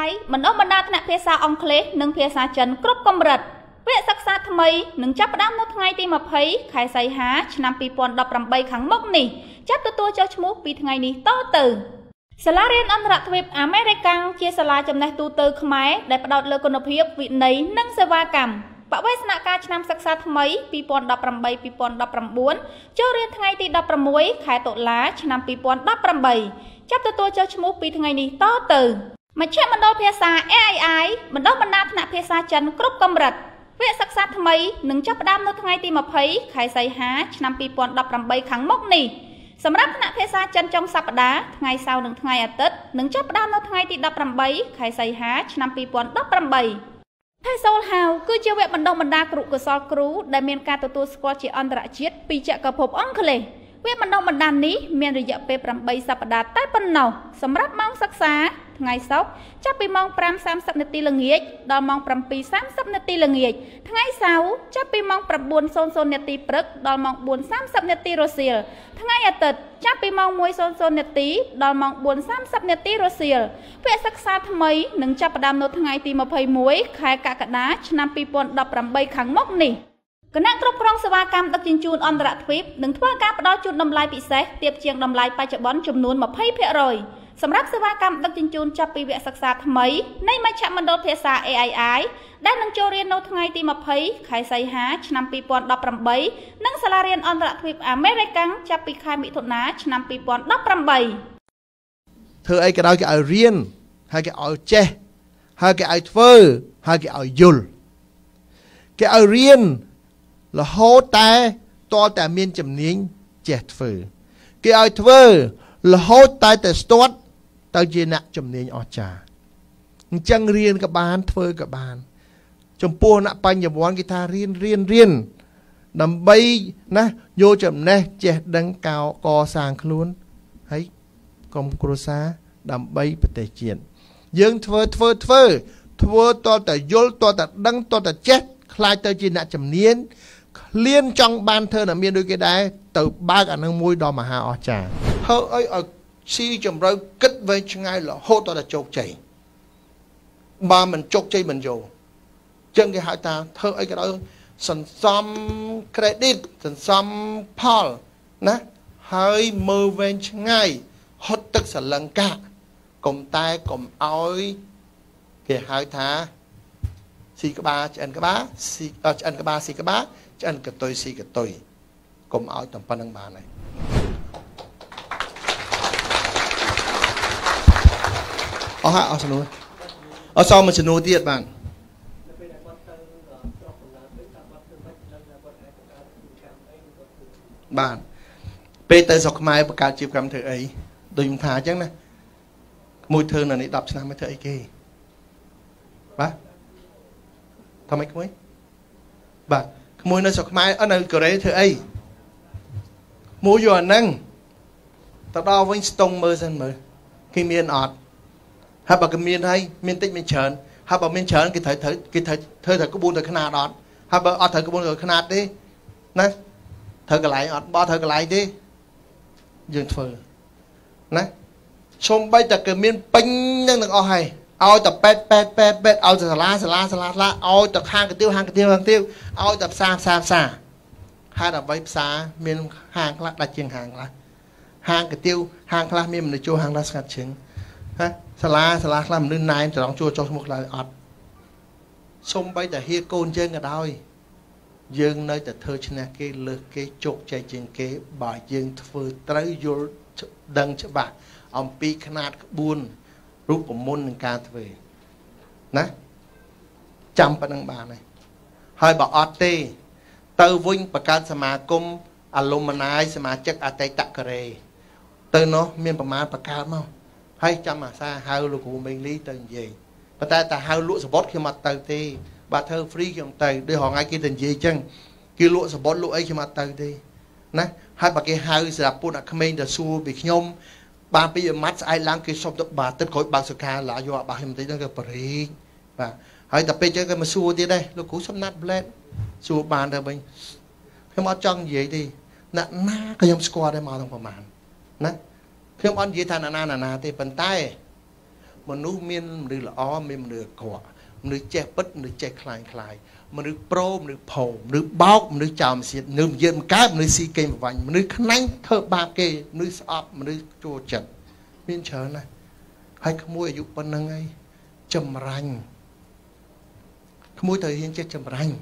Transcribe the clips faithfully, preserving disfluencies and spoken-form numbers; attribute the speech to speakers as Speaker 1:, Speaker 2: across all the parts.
Speaker 1: I បណ្ដុះបណ្ដាលថ្នាក់ភាសាអង់គ្លេសនិងភាសាចិនគ្រប់កម្រិតវគ្គសិក្សាថ្មីនឹងចាប់ផ្ដើមនៅថ្ងៃទីยี่สิบខែសីហាឆ្នាំยี่สิบสิบแปดខាងមុខនេះចាប់ទទួលចុះឈ្មោះពីថ្ងៃនេះតទៅសាលារៀនអន្តរជាតិអាមេរិកជាសាលាចំណេះទូទៅខ្មែរដែលផ្ដោតលើគុណភាពវិន័យនិងសេវាកម្មបវេសនការឆ្នាំសិក្សាថ្មីยี่สิบสิบแปด ยี่สิบสิบเก้าចូលរៀនថ្ងៃទីสิบหกខែតុលាឆ្នាំยี่สิบสิบแปดចាប់ទទួលចុះឈ្មោះពីថ្ងៃនេះតទៅមជ្ឈមណ្ឌលភាសា A I I បណ្ដុះបណ្ដាលថ្នាក់ភាសាចិនគ្រប់កម្រិតវគ្គសិក្សាថ្មីនឹងចាប់ផ្ដើមនៅថ្ងៃទីยี่สิบខែសីហាឆ្នាំยี่สิบสิบแปดខាងមុខនេះសម្រាប់ថ្នាក់ភាសាចិនចុងសប្តាហ៍ថ្ងៃសៅរ៍និងថ្ងៃអាទិត្យនឹងចាប់ផ្ដើមនៅថ្ងៃទីeighteenខែសីហាឆ្នាំยี่สิบสิบแปดថៃសូលហៅគឺជាវគ្គបណ្ដុះបណ្ដាលគ្រូកុសលគ្រូដែលមានការទទួលស្គាល់ជាអន្តរជាតិពីចក្រភពអង់គ្លេសវគ្គបណ្ដុះបណ្ដាលនេះមានរយៈពេលeightសប្តាហ៍តែប៉ុណ្ណោះសម្រាប់ម៉ោងសិក្សាថ្ងៃសុក្រចាប់ពីម៉ោងfiveសាមសិបនាទីល្ងាចដល់ម៉ោងsevenសាមសិបនាទីល្ងាចថ្ងៃសៅរ៍ចាប់ពីម៉ោងnineនាទីព្រឹកដល់ម៉ោងfourសាមសិបនាទីរសៀលថ្ងៃអាទិត្យចាប់ពីម៉ោងoneនាទីដល់ម៉ោងfourសាមសិបនាទីរសៀលវគ្គសិក្សាថ្មីនឹងចាប់ផ្ដើមនៅថ្ងៃទីtwenty-oneខែកក្កដាឆ្នាំยี่สิบสิบแปดខាងមុខនេះគណៈគ្រប់គ្រងសេវាកម្មដឹកជញ្ជូនអន្តរជាតិនឹងធ្វើការផ្ដល់ជូនតម្លៃពិសេសទាបជាងតម្លៃបច្ចុប្បន្នចំនួនtwenty percentសម្រាប់សេវាកម្មដឹកជញ្ជូនចាប់ពីវគ្គសិក្សាថ្មីនៃមជ្ឈមណ្ឌលភាសា A I I ដែលនឹងចូលរៀននៅថ្ងៃទីtwentyខែសីហាឆ្នាំยี่สิบสิบแปดនិងសាលារៀនអន្តរជាតិអាមេរិកចាប់ពីខែមិថុនាឆ្នាំยี่สิบสิบแปด
Speaker 2: ធ្វើអីក៏ដោយគេឲ្យរៀនហើយគេឲ្យចេះហើយគេឲ្យធ្វើហើយគេឲ្យយល់គេឲ្យរៀនរហូតតែតលតែមានជំនាញចេះធ្វើគេឲ្យធ្វើរហូតតែតែស្ទាត់ទៅជាអ្នកជំនាញអស្ចារ្យអញ្ចឹងរៀនក៏បានធ្វើក៏បានចំពោះអ្នកបញ្ញវន្តគេថារៀនរៀនរៀនដើម្បីណាយកចំណេះចេះដឹងកោកសាងខ្លួនហើយក្រុមគ្រួសារដើម្បីប្រទេសជាតិយើងធ្វើធ្វើធ្វើធ្វើតតែយល់តតែដឹងតតែចេះខ្លាចទៅជាអ្នកជំនាញក្លៀនចង់បានធ្វើតែមានដូចគេដែរទៅបើកអានឹងមួយដល់មហាអស្ចារ្យហើយឲ្យឲ្យស៊ីចម្រៅគិតវែងឆ្ងាយរហូតដល់ជោគជ័យបើមិនជោគជ័យមិនយកចឹងគេហៅថាធ្វើអីក៏ដោយសន្សំ credit សន្សំផលណាហើយមើលវែងឆ្ងាយហត់ទឹកសលង្កាកុំតែកុំឲ្យគេហៅថាស៊ីក្បាលឆ្អិនក្បាលស៊ីឆ្អិនក្បាលស៊ីក្បាលឆ្អិនកតុយស៊ីកតុយកុំឲ្យតែប៉ុណ្្នឹងបានហើយអស់ហើយអស់សំណួរអស់សមមួយសំណួរទៀតបានបានពេលទៅស្រុកខ្មែរបង្កើតជីវកម្មធ្វើអីដូចខ្ញុំថាអញ្ចឹងណាមួយធ្វើនៅនេះtenឆ្នាំមិនធ្វើអីគេបាទថាម៉េចក្មួយបាទក្មួយនៅស្រុកខ្មែរអត់នៅកូរ៉េធ្វើអីមួយយកអាហ្នឹងទៅដល់វិញស្ទង់មើលសិនមើលគេមានអត់ហើយបើគេមានហើយមានតិចមានច្រើនហើយបើមានច្រើនគេត្រូវត្រូវគេត្រូវធ្វើតែក្បួនទៅខ្នាតអត់ហើយបើអត់ត្រូវក្បួនទៅខ្នាតទេណាត្រូវកន្លែងអត់បើត្រូវកន្លែងទេយើងធ្វើណាសូម្បីតែគេមានពេញនឹងទាំងអស់ហើយឲ្យតែពេតពេតពេតពេតឲ្យតែសាលាសាលាសាលាសាលាឲ្យតែខាងកាទៀវហាងកាទៀវហាងកាទៀវឲ្យតែផ្សារផ្សារផ្សារហើយដើម្បីផ្សារមានហាងខ្លះដាច់ជាងហាងខ្លះហាងកាទៀវហាងខ្លះមានមនុស្សចូលហាងខ្លះស្ងាត់ជាងហ៎សាលាសាលាខ្លះមនុស្សណែនត្រង់ជួចុះឈ្មោះខ្លះអត់សូម្បីតែហៀកូនយើងក៏ដោយយើងនៅតែធ្វើឈ្នះគេលើសគេជោគជ័យជាងគេបើយើងធ្វើត្រូវយល់ដឹងច្បាស់អំពីຂະຫນາດក្បួនរូបមន្តនឹងការធ្វើណាចាំប៉ុណ្្នឹងបានហើយហើយបើអត់ទេទៅវិញបង្កើតសមាគមអាឡុម្នាយសមាជិកអតីតកូរ៉េទៅនោះមានប្រមាណបង្កើតមកហើយចាំអាសាហៅលោកគ្រូមេងលីទៅនិយាយប៉ុន្តែតែហៅលក់សបុតខ្ញុំអត់ទៅទេបើធ្វើ free ខ្ញុំទៅដូចរងថ្ងៃគេទៅនិយាយអញ្ចឹងគេលក់សបុតលក់អីខ្ញុំអត់ទៅទេណាហើយបើគេហៅសម្រាប់ពួកអ្នកក្មេងទៅសួរពីខ្ញុំបានពីអាម៉ាត់ស្អែកឡើងគេសុំទៅបាទទឹកក្រោយបើកសកាឡាយកអាបាសខ្ញុំបន្តិចហ្នឹងក៏បរិកបាទហើយតែពេលចឹងគេមកសួរទៀតដែរលោកគ្រូសំណាត់ប្លែតសួរបានទៅវិញខ្ញុំអត់ចង់និយាយទេអ្នកណាក៏ខ្ញុំស្គាល់ដែរមកទាំងប្រហែលណាខ្ញុំអត់និយាយថាណាណាណាទេប៉ុន្តែមនុស្សមានមនុស្សល្អមានមនុស្សអាក្រក់មនុស្សចេះពិតមនុស្សចេះខ្លាញ់ខ្លាយមនុស្សប្រូមនុស្សផោមនុស្សបោកមនុស្សចោលសៀតមនុស្សនិយាយមិនកើតមនុស្សស៊ីគេប្រវាញ់មនុស្សខ្នាញ់ធ្វើបាបគេមនុស្សស្អប់មនុស្សជួចិត្តមានច្រើនណាស់ហើយក្មួយអាយុប៉ុណ្្នឹងហើយចម្រាញ់ក្មួយត្រូវហ៊ានចេះចម្រាញ់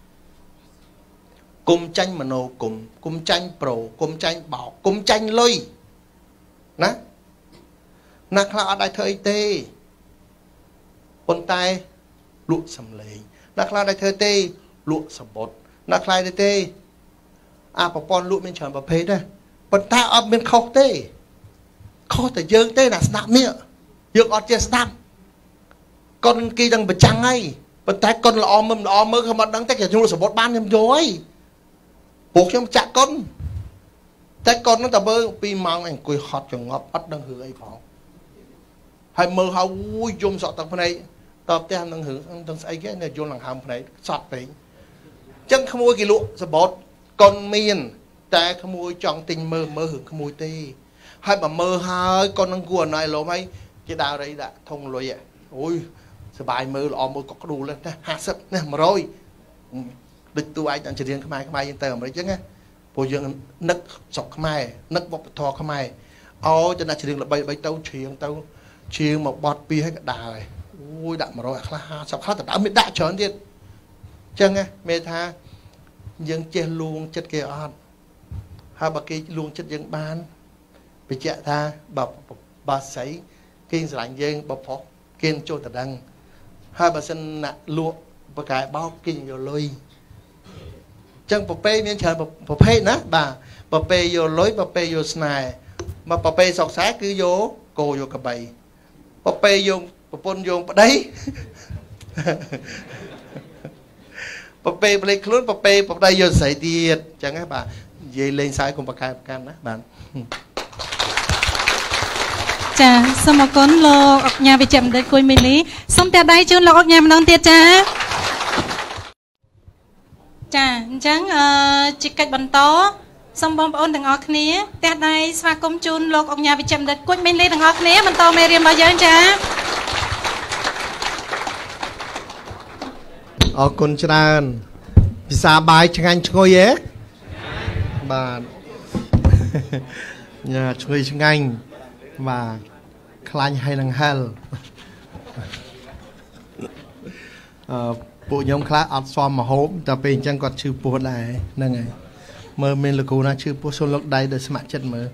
Speaker 2: គុំចាញ់មโนគុំគុំចាញ់ប្រូគុំចាញ់បោកគុំចាញ់លុយណាណាខ្លះអត់ដែរធ្វើអីទេប៉ុន្តែលក់សំឡេងណាខ្លះដែរធ្វើទេលក់សបុតណាខ្លះដែរទេអាប្រព័ន្ធលក់មានច្រើនប្រភេទដែរប៉ុន្តែអត់មានខុសទេខុសតែយើងទេណាស្ដាប់នេះយើងអត់ចេះស្ដាប់កូនគេដឹងប្រចាំងហើយប៉ុន្តែកូនល្អមើលល្អមើលខ្ញុំអត់ដឹងទេគេលក់សបុតបានខ្ញុំយកហើយពួកខ្ញុំចាក់កូនតែកូននោះតែមើលពីម៉ោងអង្គុយហត់ចងប់អត់ដឹងរឿងអីផងហើយមើលហើយអូយយំសក់ទឹកភ្នែកតបផ្ទះនឹងរឿងទាំងស្អីគេនៅយល់ដង្ហើមភ្នែកសត់ពេកអញ្ចឹងក្មួយគេលក់សបតកូនមានតែក្មួយចង់ទិញមើលមើលរឿងក្មួយទេហើយបើមើលហើយកូននឹងគួរអណៃលោមហើយគេដើររៃដាក់ធុងលុយអូយសបាយមើលល្អមើលក៏ក្ដួលណាห้าสิบណាmột trămដូចតួឯងដល់ច្រៀងខ្មែរខ្មែរយើងទៅអាមេរិកអញ្ចឹងណាព្រោះយើងនឹកស្រុកខ្មែរនឹកវប្បធម៌ខ្មែរអូចំណាក់ច្រៀងល្បីបីទៅច្រៀងទៅច្រៀងមកបត់ពីឲ្យក៏ដើរអូយដាក់một trămខ្លះห้าสิบខ្លះទៅដើរមានដាក់ច្រើនទៀតអញ្ចឹងណាមេថាយើងចេះលួងចិត្តគេអត់ហើយបើគេលួងចិត្តយើងបានបញ្ជាក់ថាបើបើស្រីគេស្រឡាញ់យើងបើប្រុសគេចូលតដឹងហើយបើសិនណាលក់បកែបោកគេយកលុយចឹងប្រពេមានច្រើនប្រភេទណាបាទប្រពេយកលុយប្រពេយកស្នេហ៍មកប្រពេសុកសាគឺយកគោយកកបីប្រពេយកប្រពន្ធយកប្តីប្រពេប្លេកខ្លួនប្រពេប្តីយកស្រីទៀតចឹងហ៎បាទនិយាយលេងសើចកុំប្រកែប្រកាន់ណាបាទ
Speaker 3: ចាសូមអរគុណលោកអញ្ញាវិជ្ជបណ្ឌិតគួយមីលីសូមតែដៃជូនលោកអញ្ញាម្ដងទៀតចាចាអញ្ចឹងអឺជាកិច្ចបន្តសូមបងប្អូនទាំងអស់គ្នាផ្ទះដៃស្វាគមន៍ជូនលោកអញ្ញាវិជ្ជបណ្ឌិតគួយមីលីទាំងអស់គ្នាបន្តមេរៀនរបស់យើងចា
Speaker 2: អរគុណច្រើនពិសាបាយឆ្ងាញ់ឈ្ងុយហ៎បាទញ៉ាឈ្ងុយឆ្ងាញ់បាទខ្លាញ់ហើយនឹងហិលអឺពួកខ្ញុំខ្លះអត់សមមហូបតែពេលអញ្ចឹងគាត់ឈឺពោះដែរហ្នឹងហើយមើលមានលោកគ្រូណាឈឺពោះសូមលោកដៃដោយស្ម័គ្រចិត្តមើល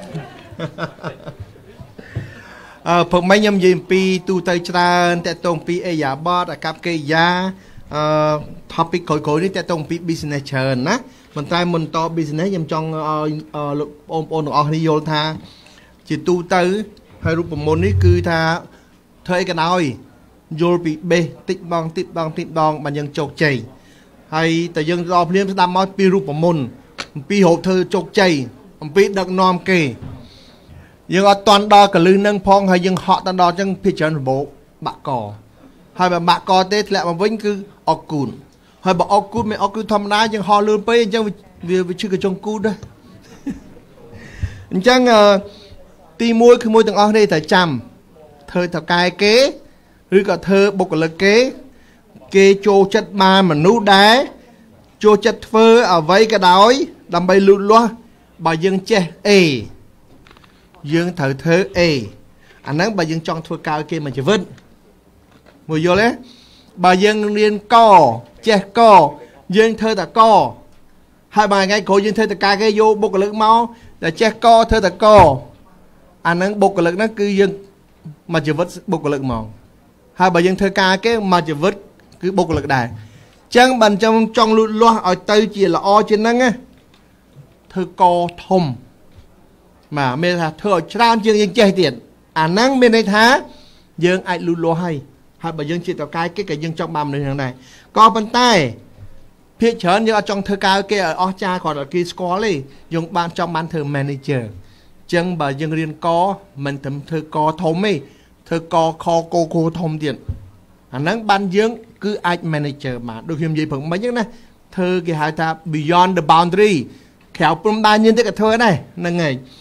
Speaker 2: អឺព្រឹកមិញខ្ញុំនិយាយអំពីទូទៅច្រើនតកតងពីអេយ៉ាបតអាកប្បកិរិយាអឺ topic ក្រោយៗនេះតកតងពី business ច្រើនណាប៉ុន្តែមុនត business ខ្ញុំចង់ឲ្យលោកបងប្អូនទាំងអស់គ្នាយល់ថាជាទូទៅហើយរូបមន្តនេះគឺថាធ្វើអីក៏ដោយយល់ពីបេសតិចបងតិចបងតិចបងបានយើងជោគជ័យហើយតែយើងដល់ភ្លាមស្ដាប់មកពីរូបមន្តអំពីរោគធ្វើជោគជ័យអំពីដឹកនាំគេយើងអត់តន់ដល់កលឹះនឹងផងហើយយើងហក់តដល់អញ្ចឹងភាគច្រើនរបបបាក់កហើយបើបាក់កទេធ្លាក់មកវិញគឺអកគូនហើយបើអកគូនមិនអកគូនធម្មតាយើងហក់លឿនពេកអញ្ចឹងវាវាឈឺកញ្ចុងគូនដែរអញ្ចឹងទីមួយគឺមួយទាំងអស់នេះតែចាំធ្វើតកែគេឬក៏ធ្វើបុគ្គលិកគេគេចូលចិត្តបានមនុស្សដែរចូលចិត្តធ្វើអ្វីក៏ដោយដើម្បីលូតលាស់បើយើងចេះអេយើងត្រូវធ្វើអេអាហ្នឹងបើយើងចង់ធ្វើការគេមួយជីវិតមួយយល់ទេបើយើងរៀនកចេះកយើងធ្វើតែកហើយបើថ្ងៃក្រោយយើងធ្វើតកែគេយកបុគ្គលិកមកតែចេះកធ្វើតែកអាហ្នឹងបុគ្គលិកហ្នឹងគឺយើងមួយជីវិតបុគ្គលិកហ្មងហើយបើយើងធ្វើការគេមួយជីវិតគឺបុគ្គលិកដែរអញ្ចឹងបើចង់ចង់លូតលាស់ឲ្យទៅជាល្អជាងហ្នឹងធ្វើកធំបាទមានថាធ្វើឲ្យច្រើនជាងយើងចេះទៀតអាហ្នឹងមានន័យថាយើងអាចលូតលាស់ហើយហើយបើយើងជាតកែគេក៏យើងចង់បានមនុស្សហ្នឹងដែរក៏ប៉ុន្តែភាគច្រើនយើងអត់ចង់ធ្វើការគេឲ្យអស់ចាគ្រាន់តែគេស្គាល់ទេយើងបានចង់បានធ្វើ manager ចឹងបើយើងរៀនកមិនត្រឹមធ្វើកធំទេធ្វើកខកគោធំទៀតអាហ្នឹងបានយើងគឺអាច manager បានដូចខ្ញុំនិយាយព្រឹកមិញហ្នឹងណាធ្វើគេហៅថា beyond the boundary ក្រៅព្រំដែនយើងទៀតក៏ធ្វើដែរហ្នឹងហើយ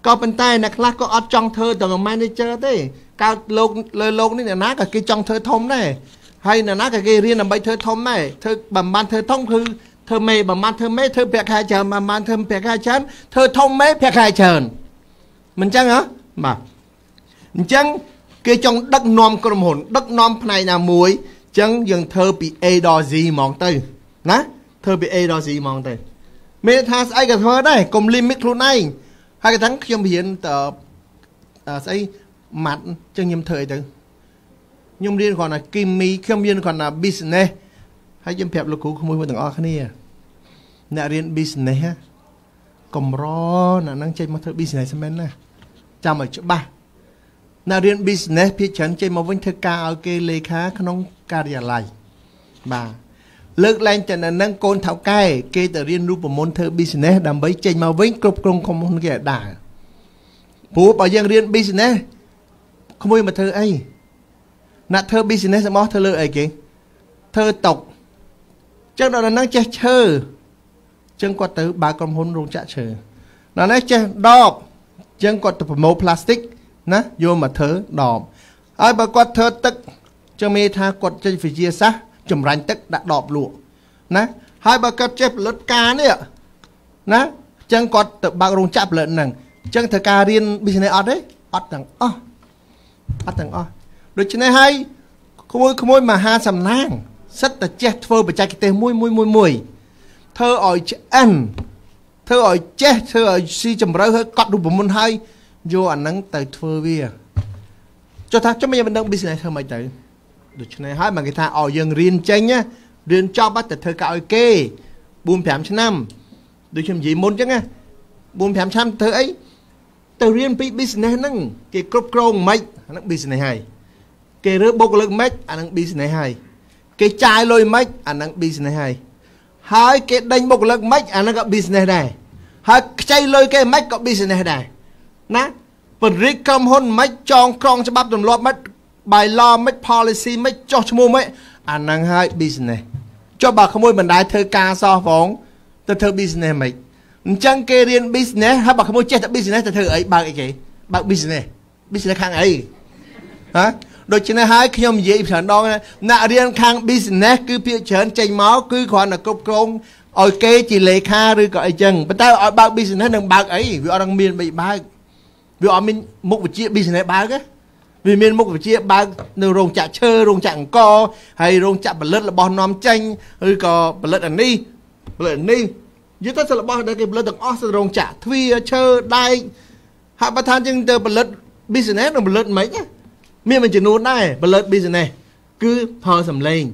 Speaker 2: ก็เป็นใต้นักลักก็อดจ้องเธอแต่ไม่ได้เจอเต้การโลกเลยโลกนี่เนี่ยนะกับกีจ้องเธอทมได้ให้เนี่ยนะกับกีเรียนอะไรเธอทมได้เธอบำบัดเธอท่องคือเธอไม่บำบัดเธอไม่เธอเพียกใครเชิญบำบัดเธอเพียกใครเชิญเธอท่องไม่เพียกใครเชิญมันจังเหรอมาจังกีจ้องดักนอมกระหม่อมดักนอมภายในมวยจังยังเธอปีเอดอซีมองเต้นะเธอปีเอดอซีมองเต้เมทาสไอกับเธอได้กลมลิมิตครูนายให้กระทั่งขยมเห็นต่อใส่มัดจังยมเถยตึงยมเรียนก่อนนะกิมมีขยมเรียนก่อนนะบิสเน่ให้ยมแผลลูกคู่ขโมยมาถึงอ้อขนี่เนี่ยเรียนบิสเน่ฮะกลมร้อนนะนั่งใจมาเถอะบิสเน่สมัยน่ะจำไว้จุบ้านาเรียนบิสเน่พี่ฉันใจมาวิ่งเธอกาเอาเกเลขาขนมการยาไลบ้าเลิกแรงจากนั้นนั่งโกนเท้าใกล้เกแต่เรียนรู้ประมวลเธอบิสเนสดำไปใจมาวิ่งกรบกรงคมคนแก่ด่าผู้ป่ายังเรียนบิสเนสขโมยมาเธอไอ้นัดเธอบิสเนสสมอเธอเลยไอ้เก่งเธอตกจังตอนนั้นนั่งเจเชอจังกว่าเต๋อบากรมพลรงจะเชอนั่นนั่งเจดอบจังกว่าตะโมพลาสติกนะโยมมาเธอดอบไอ้บากว่าเธอตึกจะมีทากดจะฟิเจียซะจุ่มรันตึกดักดอบหลวงนะให้บากเจ็บเลือดกาเนี่ยนะจังกอดบากรงจับเลือดหนังจังเธอการเรียนบิสเนสออดได้ออดต่างอ้อออดต่างอ้อโดยเฉพาะให้ขโมยขโมยมาหาสำนักสัตว์แต่เจ็บเธอไปใจกิเตมุยมุยมุยมุยเธออ่อยเจนเธออ่อยเจ็บเธออ่อยซีจำเริงเธอกอดดูบุมันให้โยอันนั้นแต่เธอเวียจะทักจะไม่ยังเป็นดังบิสเนสเธอไม่ใจโดยเฉพาะให้มากิท่าเอายังเรียนเจงเนี่ยเรียนจอบบัดแต่เธอก็เอาเก้บูมแผมชั้นนำโดยเฉพาะยี่มุนจังไงบูมแผมชั้นเธอไอ้เธอเรียนปีบิสเนสนั่งเกี่ยวกับโครงไม่อันนั้นบิสเนสให้เกี่ยวกับบุกเลิกไม่อันนั้นบิสเนสให้เกี่ยวจ่ายลอยไม่อันนั้นบิสเนสให้หายเกี่ยวดันบุกเลิกไม่อันนั้นก็บิสเนสได้หายใจลอยเกี่ยวไม่ก็บิสเนสได้นะผลริกำหุ่นไม่จองครองฉบับตำรวจไม่ใบลอไม่ policy ไม่จอชมูไม่อันนั้นให้ business จอบากขโมยบันไดเธอกาซอฟองแต่เธอ business ไม่จังเกเรียน business ให้บากขโมยเจ๊แต่ business แต่เธอไอ้บากไอ้เก๋บาก business business ข้างไอ้ฮะโดยเฉพาะให้ขยมเยี่ยมฉันดองนะนักเรียนข้าง business คือเพียงเฉินใจหมอคือความนักกบกรงเอาเก๋จีเลขาหรือก็ไอ้จังแต่แต่เอาบาก business หนึ่งบากไอ้วิอรังเมียนไปบากวิอมินมุกวิจิ business บากก็vì miền mục của chị ba rồng chạ chơi rồng chạ co hay rồng chạ bật lật là bò nóm chanh hay có bật lật ở ni bật lật ở ni dưới tất là bò đây cái bật lật đằng ó rồng chạ thuy chơi đai hạ bát than chừng từ bật lật business là bật lật mấy nhá miền mình chỉ nốt này bật lật business cứ phò sầm lên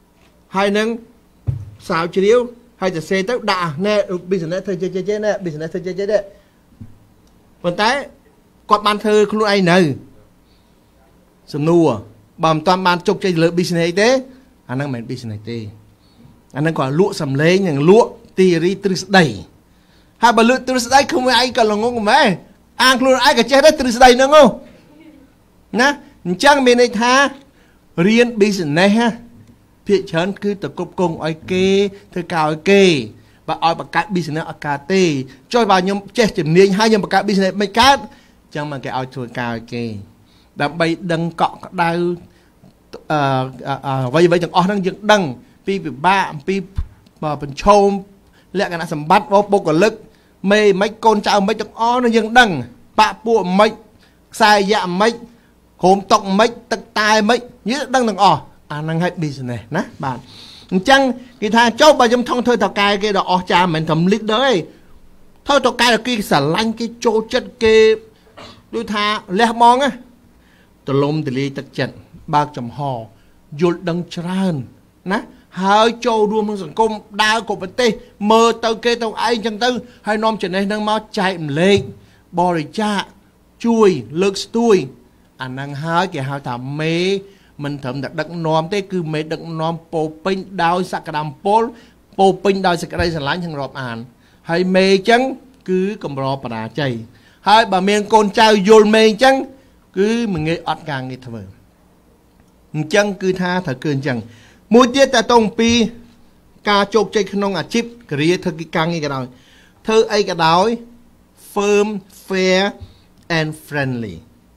Speaker 2: hai nâng xào chiếu hayจะเซตด่าแน่ business เธอเจ๊เจ๊แน่ business เธอเจ๊เจ๊เด้วันท้ายกอดบ้านเธอคุณไอ้หนึ่งสมนัวบอมตอนบ้านจกใจเลือบิสเนสเต้อันนั้นเหมือนบิสเนสเต้อันนั้นก่อนลวกสำเร็จอย่างลวกตีรีตรึสได้ถ้าบรรลุตรึสได้คือไม่ไอ้ก็ลงงงไหมอ่างครูไอ้ก็เจ๊ได้ตรึสได้นึงอ่ะนะจังมีในท่าเรียนบิสเนสฮะเพียรเชิญคือตะกบกงไอเก้เธอกาวไอเก้và ai bạc cát business ở cà tê cho vào nhóm chết chìm niên hai nhóm bạc cát business mấy cát chẳng mà cái ai thua cao kê đâm bay đăng cọ đau vậy vậy chẳng ai đang dựng đăng pi bị ba pi mà bên châu lẽ cái nào sầm bắt vô bốc cả lực mê mấy con cháu mấy chẳng ai nó dựng đăng bạ bùa mấy sai dạ mấy hồn tộc mấy tật tai mấy như đăng đằng ọ à năng hay business nè bạn chăng cái thà chốt bà dâm thông thôi thằng cài cái đó cha mình thầm lít đấy thôi thằng cài là cái xả lanh cái chỗ chất cái đôi thà lẹ mong á tụi lôm thì li tật trận ba chấm hò dột đằng tràn nè hai châu đua mong sản công đa cổ vật tê mơ tao kê tao ai chẳng tư hai nom trở nên đang mau chạy lên bò để cha chui lực tuổi anh đang hai cái hai thảm mê mình thầm đặt đặng nóm thế cứ mấy đặng nóm po pin đào sạc đam pol po pin đào sạc đây sẵn láng thằng rọp àn hay mê chăng cứ cầm rò bà chạy hai bà miền con trai vô mê chăng cứ mình nghe ọt càng nghe thầm chăng cứ tha thở cơn chăng mùi tiết ta tông pi ca chộp chạy khăn nông à chip kìa thơ cái càng nghe cái đói thơ ấy cái đói firm fair and friendly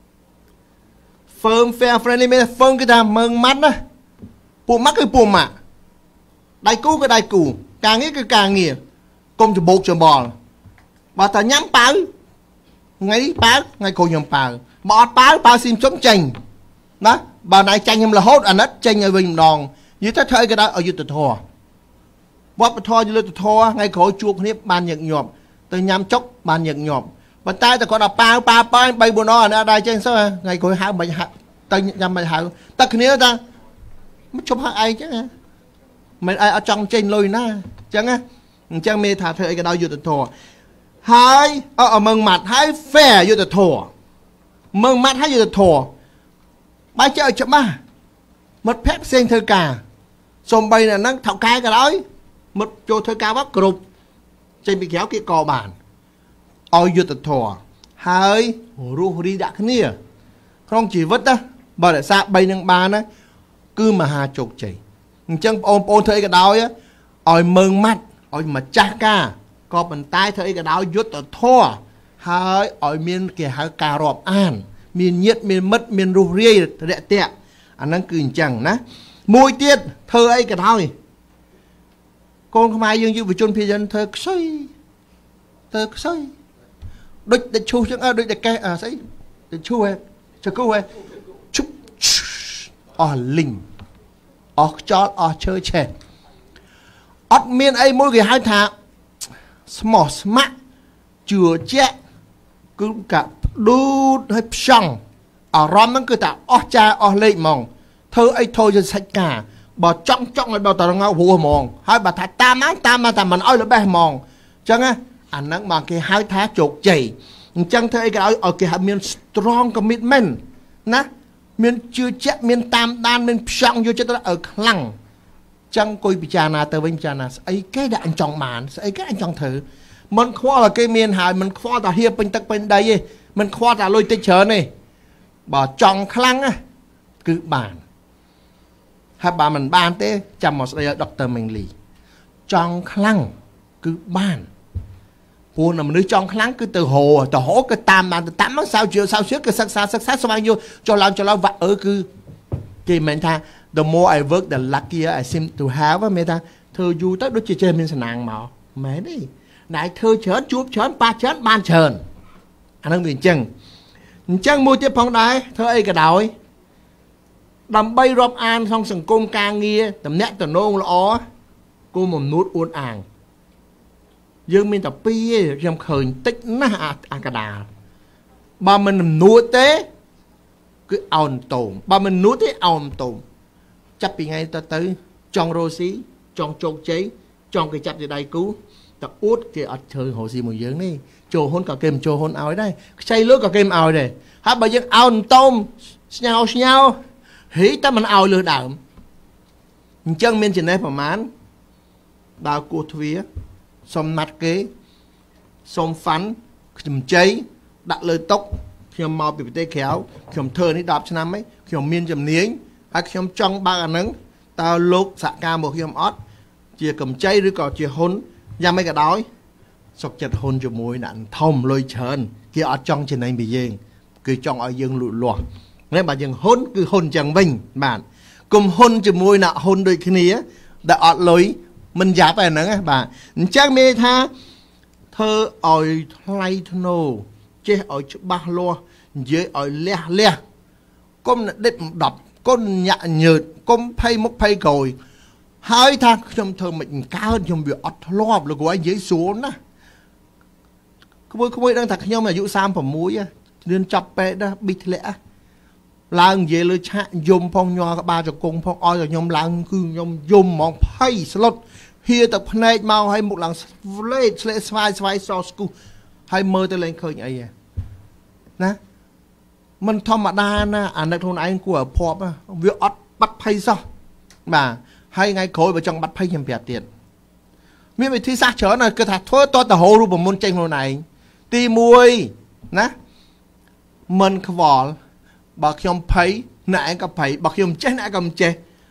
Speaker 2: firm fair friendly មាន firm គឺថាមើងម៉ាត់ណាពួកម៉ាត់គឺពួកម៉ាក់ដៃគូគឺដៃគូការងារគឺការងារកុំច្បោកច្បល់បើតាញ៉ាំប៉ៅថ្ងៃនេះប៉ៅថ្ងៃក្រោយខ្ញុំប៉ៅបើអត់ប៉ៅប៉ៅស៊ីមជុំចេញណាបើណៃចាញ់ខ្ញុំរហូតអាណិតចេញឲ្យវិញម្ដងនិយាយទៅធ្វើអីក៏ដោយអយុត្តិធម៌វប្បធម៌យុត្តិធម៌ថ្ងៃក្រោយជួបគ្នាបានញឹកញាប់ទៅញ៉ាំចុកបានញឹកញាប់ប៉ុន្តែតែគាត់ដល់ប៉ៅប៉ៅប៉ៅបីបួនអអានេះដែរចេញសោះថ្ងៃក្រោយហៅមិនហៅទៅញ៉ាំមិនហៅតែគ្នាថាមកជប់ហៅឯងចឹងមិនឯងអត់ចង់ចេញលុយណាចឹងណាអញ្ចឹងមេថាធ្វើអីក៏ដោយយុត្តិធម៌ហើយអមើងម៉ាត់ហើយ fair យុត្តិធម៌មើងម៉ាត់ហើយយុត្តិធម៌បើចេះឲ្យច្បាស់មិត្តភក្តិផ្សេងធ្វើការសំបីនៅហ្នឹងថៅកែក៏ដោយមិត្តចូលធ្វើការមកគ្រប់ចេញពីក្រៅគេក៏បានឲ្យយុត្តិធម៌ហើយរស់រីដាក់គ្នាក្នុងជីវិតណាបើរក្សាបីនឹងបានណាគឺមហាជោគជ័យអញ្ចឹងបងប្អូនធ្វើអីក៏ដោយឲ្យមើងម៉ាត់ឲ្យម្ចាស់ការក៏ប៉ុន្តែធ្វើអីក៏ដោយយុត្តិធម៌ហើយឲ្យមានគេហៅការរាប់អានមានញាតិមានមិត្តមានរស់រាយរាក់ទាក់អាហ្នឹងគឺអញ្ចឹងណាមួយទៀតធ្វើអីក៏ដោយកូនខ្មែរយើងយុវជនភាគច្រើនធ្វើខ្សុយធ្វើខ្សុយដូចតែឈូសចឹងអើដូចតែកេះអាស្អីតែឈូសហ៎ចកូហ៎ឈប់អស់លីងអស់ខ្យល់អស់ឈើឆេះអត់មានអីមួយគេហៅថាស្មោះស្ម័គ្រជឿជាក់គឺកាឌូតឲ្យផ្ចង់អារម្មណ៍ហ្នឹងគឺថាអស់ចាអស់លេខហ្មងធ្វើអីធោជាសាច់ការបើចង់ចង់ឲ្យដល់តរងៅហួរហ្មងហើយបើថាតាមហ្នឹងតាមតែមិនឲ្យល្បេះហ្មងអញ្ចឹងណាអាហ្នឹងបើគេហៅថាជោគជ័យអញ្ចឹងធ្វើអីក៏ឲ្យឲ្យគេហៅមាន strong commitment ណាមានជឿជាក់មានតាមដានមានផ្ចង់យកចិត្តឲ្យខ្លាំងចឹងគួយពិចារណាទៅវិញពិចារណាស្អីគេដែលអញចង់បានស្អីគេអញចង់ធ្វើមិនខ្វល់តែគេមានហើយមិនខ្វល់តែហៀពេញទឹកពេញដីទេមិនខ្វល់តែលុយតិចច្រើនទេបើចង់ខ្លាំងណាគឺបានហើយបើមិនបានទេចាំមកស្ដីឲ្យដុកទ័រមេងលីចង់ខ្លាំងគឺបានព្រោះមនុស្សចង់ខ្លាំងគឺទៅហោទៅហោគឺតាមបានទៅតាមមកសៅជឿសៅជឿគឺសិក្សាសិក្សាស្វែងយល់ចុះឡើងចុះឡើងវាក់អឺគឺគេមិនថា the more I work the luckier I seem to have មានថាធ្វើយូរទៅដូចជាចេះមានសំណាងមកមែនទេណែធ្វើច្រើនជួបច្រើនប៉ះច្រើនបានច្រើនអានឹងវាអញ្ចឹងអញ្ចឹងមួយទៀតផងដែរធ្វើអីក៏ដោយដើម្បីរាប់អានក្នុងសង្គមការងារតំណាក់តំណងល្អគោលបំណួតអួនអាងយើងមានតែពីរទេខ្ញុំឃើញតិចណាស់អាកដាលបើមិនបំណួតទេគឺអោនតោមបើមិននួតទេអោនតោមចាប់ពីថ្ងៃទៅទៅចង់រស់ស៊ីចង់ជោគជ័យចង់គេចាប់ជាដៃគូតែអួតគេអត់ធ្វើរស់ស៊ីមួយយើងនេះចូលហ៊ុនក៏គេមិនចូលហ៊ុនឲ្យដែរខ្ចីលុយក៏គេមិនឲ្យដែរហើយបើយើងអោនតោមស្ញោស្ញោហីតែមិនឲ្យលឺដើមអញ្ចឹងមានចំណេះប្រមាណដើរគោះទ្វារសុំណាត់គេសុំហ្វាន់ខ្ញុំជ័យដាក់លើតុខ្ញុំមកពីប្រទេសក្រៅខ្ញុំធ្វើនេះដប់ឆ្នាំហើយខ្ញុំមានជំនាញហើយខ្ញុំចង់បើកអាហ្នឹងតើលោកសហការមកខ្ញុំអត់ជាកម្ចីឬក៏ជាហ៊ុនយ៉ាងម៉េចក៏ដោយសុខចិត្តហ៊ុនជាមួយអ្នកធំលុយច្រើនគេអត់ចង់ចំណេញពីយើងគឺចង់ឲ្យយើងលូតលាស់នេះបើយើងហ៊ុនគឺហ៊ុនចឹងវិញបាទគុំហ៊ុនជាមួយអ្នកហ៊ុនដូចគ្នាដែលអត់លុយមិនយ៉ាប់ឯហ្នឹងបាទអញ្ចឹងមានថាធ្វើឲ្យថ្លៃធ្នូចេះឲ្យច្បាស់លាស់និយាយឲ្យលះលះកុំដិតដប់កុំញាក់ញើតកុំភ័យមុខភ័យក្រោយហើយថាខ្ញុំធ្វើមិនកើតខ្ញុំវាអត់ធ្លាប់លោកគ្រូឯងនិយាយស្រួលណាក្មួយក្មួយដឹងថាខ្ញុំអាយុសាមប្រាំមួយរៀនចប់ពេទ្យណាប៊ីធ្លាក់ឡើងនិយាយលើឆាកយំផងញ័រក្បាលជង្គង់ផងឲ្យតែខ្ញុំឡើងគឺខ្ញុំយំហ្មងភ័យស្លុតហៀទៅភ្នែកមកឲ្យមុខឡើងស្លេកស្លេកស្វាយស្វាយសស្គូហើយមើលទៅលែងឃើញអីណាមិនធម្មតាណាអានឹកខ្លួនឯងគួរឲ្យភ័ព្វវាអត់បាត់ភ័យសោះបាទហើយថ្ងៃក្រោយបើចង់បាត់ភ័យខ្ញុំប្រាប់ទៀតមានវិធីសាស្ត្រច្រើនគឺថាធ្វើតតរហូរូបមន្តចេញខ្លួនឯងទីមួយណាមិនខ្វល់បើខ្ញុំភ័យអ្នកឯងក៏ភ័យបើខ្ញុំចេះអ្នកក៏មិនចេះ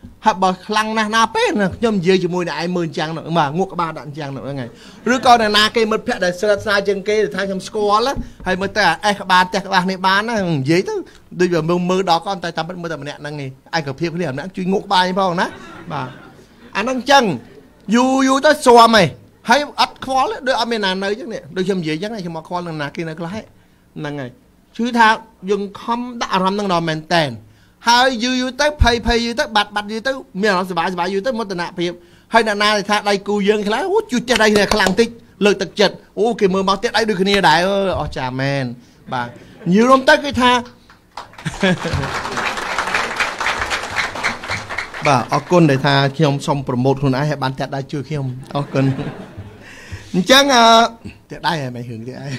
Speaker 2: ហាក់បើខ្លាំងណាស់ណាពេលខ្ញុំនិយាយជាមួយអ្នកឯងមើលចាំងហ្នឹងបាទងក់ក្បាលដាក់ចាំងហ្នឹងហើយឬក៏អ្នកណាគេមិត្តភក្តិដែលស្រិតស្នាជាងគេថាខ្ញុំស្គាល់ហើយមើលទៅអេះក្បាលផ្ទះក្បាលនេះបានណានិយាយទៅដូចមើលមើលដល់គាត់តែតាមពិតមើលតែម្នាក់ហ្នឹងឯងឯកភាពគ្នាម្នាក់ជួយងក់ក្បាលផងណាបាទអាហ្នឹងចឹងយូរយូរទៅស្រាំហីហើយអត់ខ្វល់ដូចអត់មានណានៅចឹងនេះដូចខ្ញុំនិយាយចឹងខ្ញុំមកខ្វល់នឹងណាគេនៅខ្លះហ្នឹងហើយជឿថាយើងខំដាក់អារម្មណ៍ហ្នឹងដល់មែនតែនហើយយូរយូរទៅភ័យភ័យយូរទៅបាត់បាត់យូរទៅមានអារម្មណ៍សុបាយសុបាយយូរទៅមោទនភាពហើយអ្នកណាថាដៃគូយើងខ្លះអូជួយចិត្តដៃគ្នាខ្លាំងតិចលើកទឹកចិត្តអូគេមើលមកទៀតដៃដូចគ្នាដែរអស់ចាមែនបាទញីរំទៅគេថាបាទអរគុណដែលថាខ្ញុំសូមប្រម៉ូទខ្លួនឯងឲ្យបានតាក់ដៃជួយខ្ញុំអរគុណអញ្ចឹងអឺតាក់ដៃហើយមិនហឹងទេឯង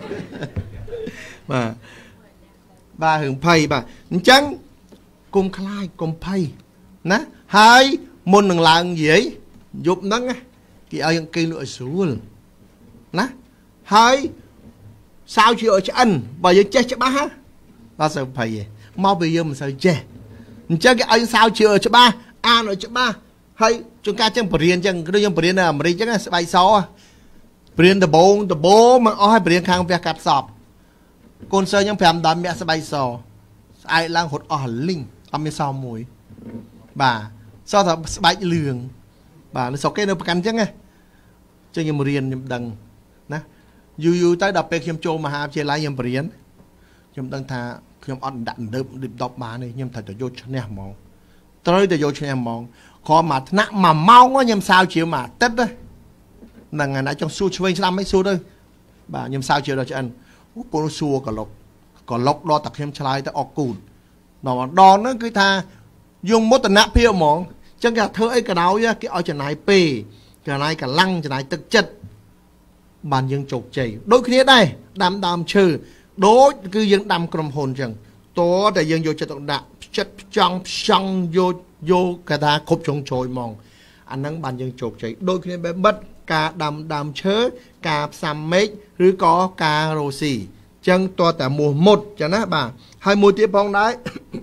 Speaker 2: បាទបាទរឿងភ័យបាទអញ្ចឹងគុំខ្លាចគុំភ័យណាហើយមុននឹងឡើងនិយាយយប់ហ្នឹងគេឲ្យគេលក់ឲ្យស្រួលណាហើយសាវជាឲ្យឆ្អិនបើយើងចេះច្បាស់ហ่าអត់សូវភ័យទេមកពីយើងមិនសូវចេះអញ្ចឹងគេឲ្យសាវជាឲ្យច្បាស់អានឲ្យច្បាស់ហើយជួនកាលចឹងបរៀនចឹងដូចខ្ញុំបរៀននៅអាមេរិកចឹងស្បែកសបរៀនដបងដបងមកអស់ហើយបរៀនខាងផ្ទះកាត់សពកូនសិស្សខ្ញុំប្រាំដល់មាក់ស្បែកសស្អែកឡើងរត់អស់លីងអត់មានសមួយបាទសតែស្បែកលឿងបាទនៅស្រុកគេនៅប្រកាន់អញ្ចឹងណាចឹងខ្ញុំរៀនខ្ញុំដឹងណាយូរយូរទៅដល់ពេលខ្ញុំចូលមហាវិទ្យាល័យខ្ញុំបរៀនខ្ញុំដឹងថាខ្ញុំអត់ដាក់ដើបឌីបដប់បានទេខ្ញុំត្រូវតែយកឈ្នះហ្មងត្រូវតែយកឈ្នះហ្មងគ្រាន់មកថ្នាក់មួយម៉ោងខ្ញុំសាវជាមួយអាទិត្យហ្នឹងហើយណាចង់សួរឆ្វេងស្ដាំមិនសួរទៅបាទខ្ញុំសាវជាដល់ឆ្អិនអូពលសួរកលុកកលុកដល់តែខ្ញុំឆ្លើយទៅអកគូនដល់ម្ដងហ្នឹងគឺថាយើងមោទនភាពហ្មងចឹងគេធ្វើអីក៏ដោយគេឲ្យចំណាយពេលចំណាយកម្លាំងចំណាយទឹកចិត្តបានយើងជោគជ័យដូចគ្នាដែរដាំដើមឈើដូចគឺយើងដាំក្រុមហ៊ុនចឹងតើតែយើងយកចិត្តទុកដាក់ចិត្តចង់ផ្ចង់យកយកគេថាគ្រប់ជ្រុងជ្រោយហ្មងអាហ្នឹងបានយើងជោគជ័យដូចគ្នាបែបបិទការដាំដើមឈើការផ្សំមេឃឬក៏ការរស់ស៊ីចឹងតើតែមោះមុតចឹងណាបាទហើយមួយទៀតផងដែរ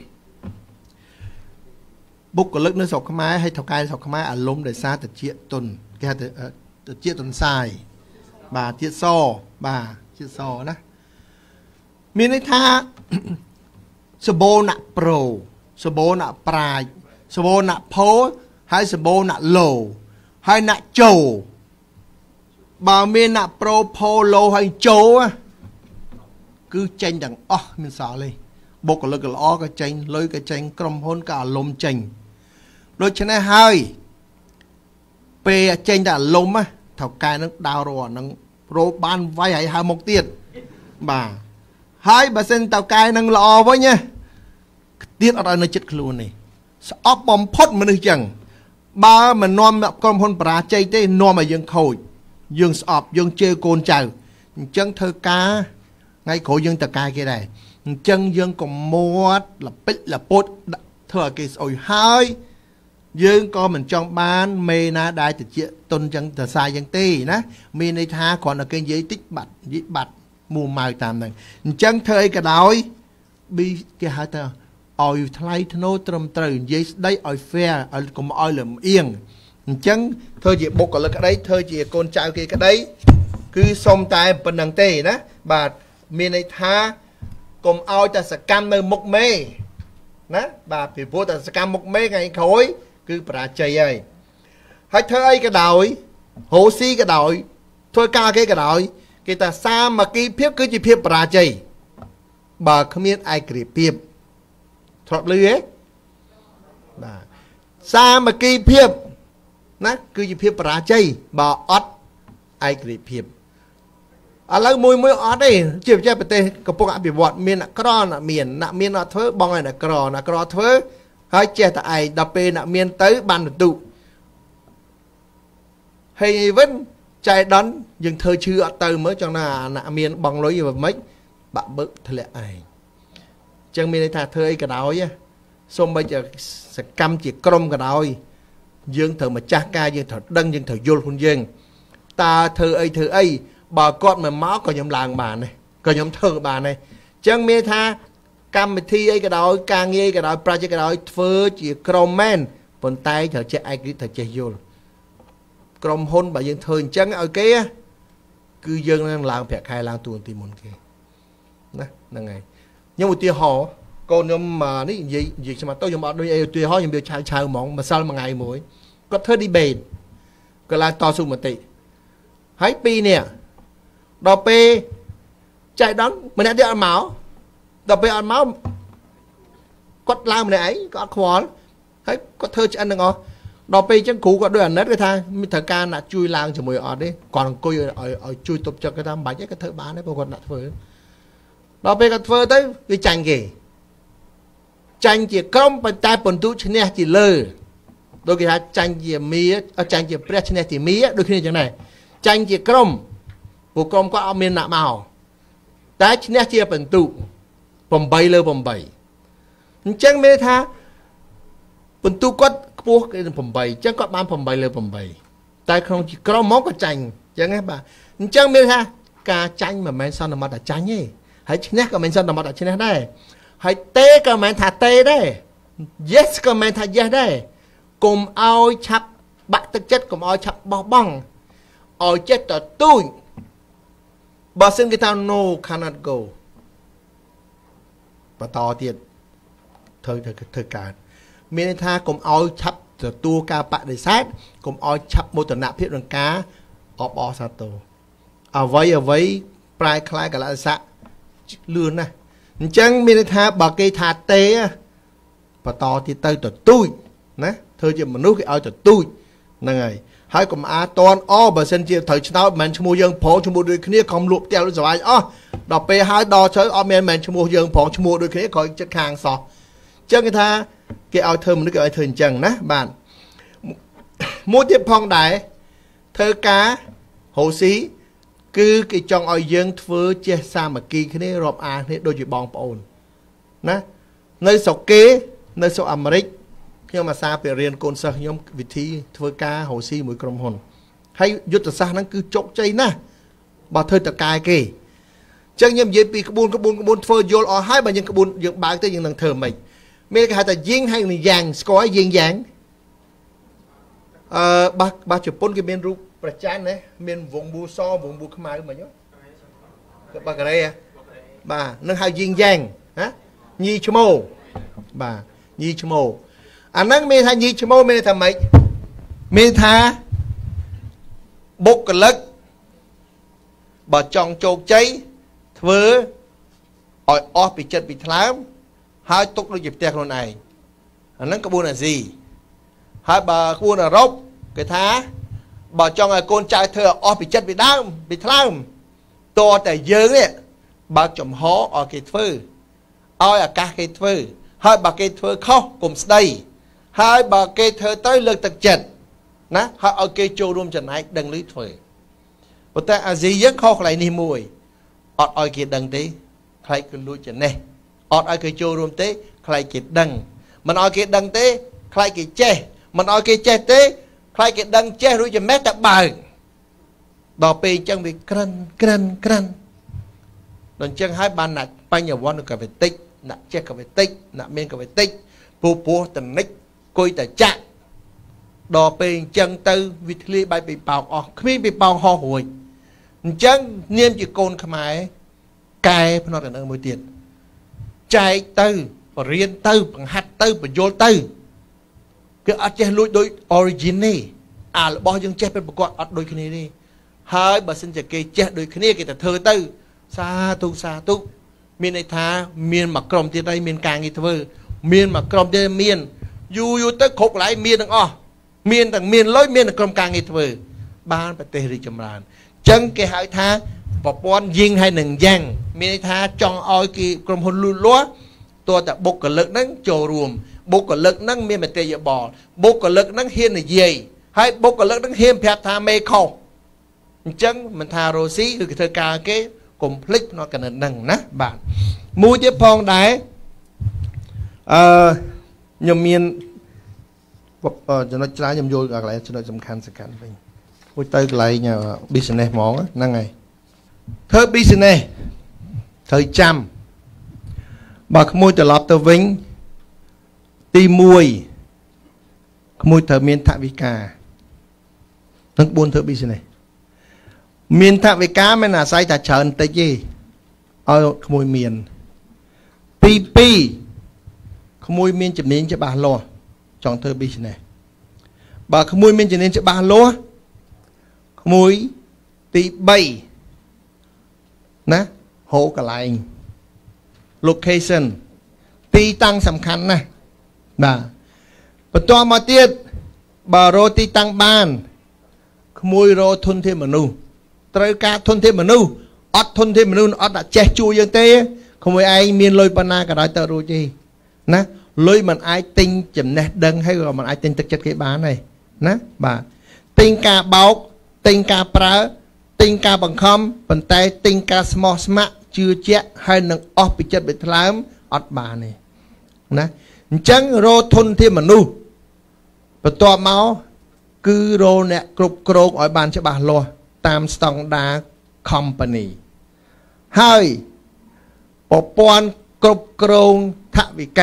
Speaker 2: បុគ្គលិកនៅស្រុកខ្មែរហើយថៅកែស្រុកខ្មែរអាលំដោយសារតិចតុនគេហៅតិចតុនសាយបាទជាតិសបាទជាតិសណាមានន័យថាសបោណៈប្រូសបោណៈប្រាជ្ញសបោណៈផោហើយសបោណៈលោហើយណៈជោបើមានអ្នកប្រូផូឡូហើយចូលគឺចេញទាំងអស់មានសល់ទេបុគ្គលិកល្អក៏ចេញលុយក៏ចេញក្រុមហ៊ុនក៏អាលំចេញដូច្នេះហើយពេលចេញតែអាលំណាថៅកែនឹងដើររហ្នឹងរោបានវាយហើយហៅមកទៀតបាទហើយបើសិនថៅកែនឹងល្អវិញណាទៀតអត់ឲ្យនៅចិត្តខ្លួននេះស្អប់បំផុតមនុស្សចឹងបើមិននាំក្រុមហ៊ុនបរាជ័យទេនាំឲ្យយើងខូចយើងស្អប់យើងជេរកូនចៅអញ្ចឹងធ្វើការថ្ងៃក្រោយយើងតកែគេដែរអញ្ចឹងយើងកុំមាត់លពេចលពុតធ្វើឲ្យគេស្អុយហើយយើងក៏មិនចង់បានមេណាដែលតិចតុនចឹងទៅសាយចឹងទេណាមានន័យថាគ្រាន់តែគេនិយាយតិចបាត់និយាយបាត់មួម៉ៅតាមហ្នឹងអញ្ចឹងធ្វើអីក៏ដោយប៊ីគេហៅថាឲ្យថ្លៃធ្នូត្រឹមត្រូវនិយាយស្ដីឲ្យ fair ឲ្យកុំឲ្យលំអៀងអញ្ចឹងធ្វើជាបុគ្គលិកក្តីធ្វើជាកូនចៅគេក្តីគឺសុំតែប៉ុណ្្នឹងទេណាបាទមានន័យថាកុំឲ្យតែសកម្មនៅមុខមេណាបាទពីព្រោះតែសកម្មមុខមេថ្ងៃក្រោយគឺបរាជ័យហើយហើយធ្វើអីក៏ដោយហូស៊ីក៏ដោយធ្វើការគេក៏ដោយគេថាសាមគ្គីភាពគឺជាភាពបរាជ័យបើគ្មានឯករាជ្យភាពធ្លាប់ឮទេបាទសាមគ្គីភាពណាគឺជាភាពបរាជ័យបើអត់ឯករាជ្យភាពឥឡូវមួយមួយអត់ទេជាពិសេសប្រទេសកំពុងអភិវឌ្ឍមានអ្នកក្រអ្នកមានអ្នកមានអត់ធ្វើបងឲ្យអ្នកក្រអ្នកក្រធ្វើហើយចេះតែឯងដល់ពេលអ្នកមានទៅបានបន្ទុកហើយវិញចៃដន្យយើងធ្វើឈឺអត់ទៅមើលចង់ណាអ្នកមានបងលុយមិនបាក់បឹកធ្លាក់ឯងអញ្ចឹងមានន័យថាធ្វើអីក៏ដោយសូម្បីតែសកម្មជាក្រុមក៏ដោយយើងត្រូវម្ចាស់ការយើងត្រូវដឹងយើងត្រូវយល់ខ្លួនយើងតើធ្វើអីធ្វើអីបើគាត់មិនមកក៏ខ្ញុំឡើងបានដែរក៏ខ្ញុំធ្វើបានដែរអញ្ចឹងមានថាកម្មវិធីអីក៏ដោយការងារក៏ដោយ project ក៏ដោយធ្វើជាក្រុមមែនប៉ុន្តែត្រូវចេះឯករាជ្យត្រូវចេះយល់ក្រុមហ៊ុនបើយើងធ្វើអញ្ចឹងឲ្យគេគឺយើងនឹងឡើងប្រាក់ខែឡើងទួនាទីមុនគេណាហ្នឹងហើយខ្ញុំឧទាហរណ៍កូនខ្ញុំនេះនិយាយនិយាយខ្ញុំអត់ទៅខ្ញុំអត់ដូចអីឧទាហរណ៍ខ្ញុំវាឆៅឆៅហ្មងម្សិលមួយថ្ងៃមួយគាត់ធ្វើ debate គាត់ឡើងតស៊ូមតិហើយពីរនាក់ដល់ពេលចៃដន្យម្នាក់ទៀតអត់មកដល់ពេលអត់មកគាត់ឡើងម្នាក់ឯងគាត់អត់ខ្វល់ហើយគាត់ធ្វើឆ្អិនទាំងអស់ដល់ពេលអញ្ចឹងគ្រូគាត់ដូចអាណិតគាត់ថាមានត្រូវការអ្នកជួយឡើងជាមួយអត់ទេគាត់អង្គុយឲ្យឲ្យជួយទប់ចិត្តគាត់ថាមិនបាច់ទេគាត់ធ្វើបានទេព្រោះគាត់អ្នកធ្វើដល់ពេលគាត់ធ្វើទៅវាចាញ់គេចាញ់ជាក្រុមប៉ុន្តែពិន្ទុឈ្នះជាលើដូចគេថាចាញ់ជាមាចាញ់ជាព្រះឈ្នះជាមាដូចគ្នាអញ្ចឹងដែរចាញ់ជាក្រុមពួកក្រុមគាត់អត់មានអ្នកមកតែឈ្នះជាពិន្ទុeightលើeightអញ្ចឹងមានថាពិន្ទុគាត់ខ្ពស់គេeightអញ្ចឹងគាត់បានeightលើeightតែក្នុងជាក្រុមមកក៏ចាញ់អញ្ចឹងណាបាទអញ្ចឹងមានថាការចាញ់មិនមែនសន្មតតែចាញ់ទេហើយឈ្នះក៏មិនសន្មតតែឈ្នះដែរហើយទេក៏មិនថាទេដែរ yes ក៏មិនថា yes ដែរកុំឲ្យឆាប់បាក់ទឹកចិត្តកុំឲ្យឆាប់បោះបង់ឲ្យចិត្តទទូចបើសិនគេថា no cannot go បន្តទៀតធ្វើធ្វើកើតមានន័យថាកុំឲ្យឆាប់ទទួលការបដិសេធកុំឲ្យឆាប់មោទនភាពនឹងការអបអរសាទរអ្វីអ្វីប្រែคล้ายកលៈស័កលឿនណាស់អញ្ចឹងមានន័យថាបើគេថាទេបន្តទៀតទៅទទូចណាធ្វើជាមនុស្សគេឲ្យទទូចហ្នឹងហើយហើយកុំអាតនអបើសិនជាត្រូវឆ្នោតមិនមែនឈ្មោះយើងប្រងឈ្មោះដូចគ្នាខំលក់ផ្ទះដូចសវាយអស់ដល់ពេលហើយដល់ទៅអត់មានមែនឈ្មោះយើងប្រងឈ្មោះដូចគ្នាក្រោយចិត្តខាងសោះអញ្ចឹងគេថាគេឲ្យធ្វើមនុស្សគេឲ្យធ្វើអញ្ចឹងណាបាទមួយទៀតផងដែរធ្វើការហូស៊ីគឺគេចង់ឲ្យយើងធ្វើចេះសាមគ្គីគ្នារាប់អានគ្នាដូចជាបងប្អូនណានៅស្រុកគេនៅស្រុកអាមេរិកខ្ញុំអាសាទៅរៀនកូនសិស្សខ្ញុំវិធីធ្វើការហូស៊ីមួយក្រុមហ៊ុនហើយយុទ្ធសាស្ត្រហ្នឹងគឺជោគជ័យណាស់បើធ្វើតកែគេអញ្ចឹងខ្ញុំនិយាយពីក្បួនក្បួនក្បួនធ្វើយល់អស់ហើយបើយើងក្បួនយើងបើកទៅយើងនឹងធ្វើមិនមានគេហៅថាយីងហើយនឹងយ៉ាងស្គាល់យីងយ៉ាងអឺបាសបាសជប៉ុនគេមានរូបប្រច័នណាមានវងប៊ូសវងប៊ូខ្មៅមិញទៅបាករ៉េបាទនឹងហៅយីងយ៉ាងហ៎ញីឈ្មោះបាទញីឈ្មោះអាហ្នឹងមានថាញីឈ្មោះមានថាម៉េចមានថាបុគ្គលិកបើចង់ជោគជ័យធ្វើឲ្យអស់ពីចិត្តពីថ្លើមហើយទុកដូចជាផ្ទះខ្លួនឯងអាហ្នឹងក្បួនអាស៊ីហើយបើក្បួនអឺរ៉ុបគេថាបើចង់ឲ្យកូនចៅធ្វើឲ្យអស់ពីចិត្តពីដើមពីថ្លើមតើតែយើងនេះបើកចំហឲ្យគេធ្វើឲ្យឱកាសគេធ្វើហើយបើគេធ្វើខុសកុំស្ដីហើយបើគេធ្វើទៅលើកទឹកចិត្តណាហើយឲ្យគេចូលរួមចំណែកដឹងឮធ្វើប៉ុន្តែអាស៊ីយើងខុសកន្លែងនេះមួយអត់ឲ្យគេដឹងទេខ្លាចគេលួចចំណេះអត់ឲ្យគេចូលរួមទេខ្លាចគេដឹងមិនឲ្យគេដឹងទេខ្លាចគេចេះមិនឲ្យគេចេះទេខ្លាចគេដឹងចេះរួចចំណេះតែបើកដល់ពេលអញ្ចឹងវាក្រិនក្រិនក្រិនដល់អញ្ចឹងហើយបានអ្នកបញ្ញវន្តក៏វាតិចអ្នកចេះក៏វាតិចអ្នកមានក៏វាតិចពូពោះតនិចគួយតែចាក់ដល់ពេលអញ្ចឹងទៅវាធ្លាយបែបពីប៉ោងអស់គ្មានពីប៉ោងហោះរួចអញ្ចឹងនាមជាកូនខ្មែរ កែផ្នត់កណ្ដឹងមួយទៀតចែកទៅបរៀនទៅបង្ហាត់ទៅបញ្យល់ទៅគឺអត់ចេះលួចដោយ origin ទេអារបស់យើងចេះទៅប្រកបអត់ដូចគ្នាទេហើយបើសិនជាគេចេះដូចគ្នាគេទៅធ្វើទៅសាទុសាទុមានន័យថាមានមួយក្រុមទៀតហើយមានការងារធ្វើមានមួយក្រុមទៀតមានយូរយូរទៅគ្រប់កន្លែងមានទាំងអស់មានទាំងមានលុយមានទាំងក្រុមការងារធ្វើបានប្រទេសរីកចម្រើនចឹងគេហៅថាប្រព័ន្ធយីងហើយនឹងយ៉ាងមានន័យថាចង់ឲ្យគេក្រុមហ៊ុនលូតលាស់តើតបុគ្គលិកហ្នឹងចូលរួមបុគ្គលិកហ្នឹងមានមតិយោបល់បុគ្គលិកហ្នឹងហ៊ាននិយាយហើយបុគ្គលិកហ្នឹងហ៊ានប្រាប់ថាមេខុសអញ្ចឹងមិនថារ៉ូស៊ីឬគេធ្វើការគេកុំភ្លេចផ្នត់កណ្ដឹងហ្នឹងណាបាទមួយទៀតផងដែរអឺខ្ញុំមានចំណុចច្រើនខ្ញុំយល់កន្លែងចំណុចសំខាន់សំខាន់វិញមួយទៅកន្លែង business ហ្មងហ្នឹងហើយធ្វើ business ត្រូវចាំបើក្មួយត្រឡប់ទៅវិញទីមួយក្មួយត្រូវមានថវិកានឹងបួនធ្វើ business មានថវិកាមិនអាស្រ័យតែច្រើនតិចទេឲ្យក្មួយមានទីពីរក្មួយមានជំនាញច្បាស់លាស់ចង់ធ្វើ business បើក្មួយមានជំនាញច្បាស់លាស់ក្មួយទី3ណាហៅកន្លែង location ទីតាំងសំខាន់ណាស់បាទបន្ទាប់មកទៀតបើរកទីតាំងបានក្មួយរកធនធានមនុស្សត្រូវការធនធានមនុស្សអត់ធនធានមនុស្សអត់ដាក់ចេះជួយយើងទេក្មួយឯងមានលុយប៉ុណ្ណាក៏ដោយទៅរួចទេណាលុយមិនអាចទិញចំណេះដឹងហើយក៏មិនអាចទិញទឹកចិត្តគេបានដែរណាបាទទិញការបោកទិញការប្រើទិញការបង្ខំប៉ុន្តែទិញការស្មោះស្ម័គ្រជឿជាក់ហើយនឹងអស់ពីចិត្តវិថ្លើមអត់បានទេណាអញ្ចឹងរកធនធានមនុស្សបន្ទាប់មកគឺរកអ្នកគ្រប់គ្រងឲ្យបានច្បាស់លាស់តាមស្តង់ដារ company ហើយប្រព័ន្ធគ្រប់គ្រងថវិកា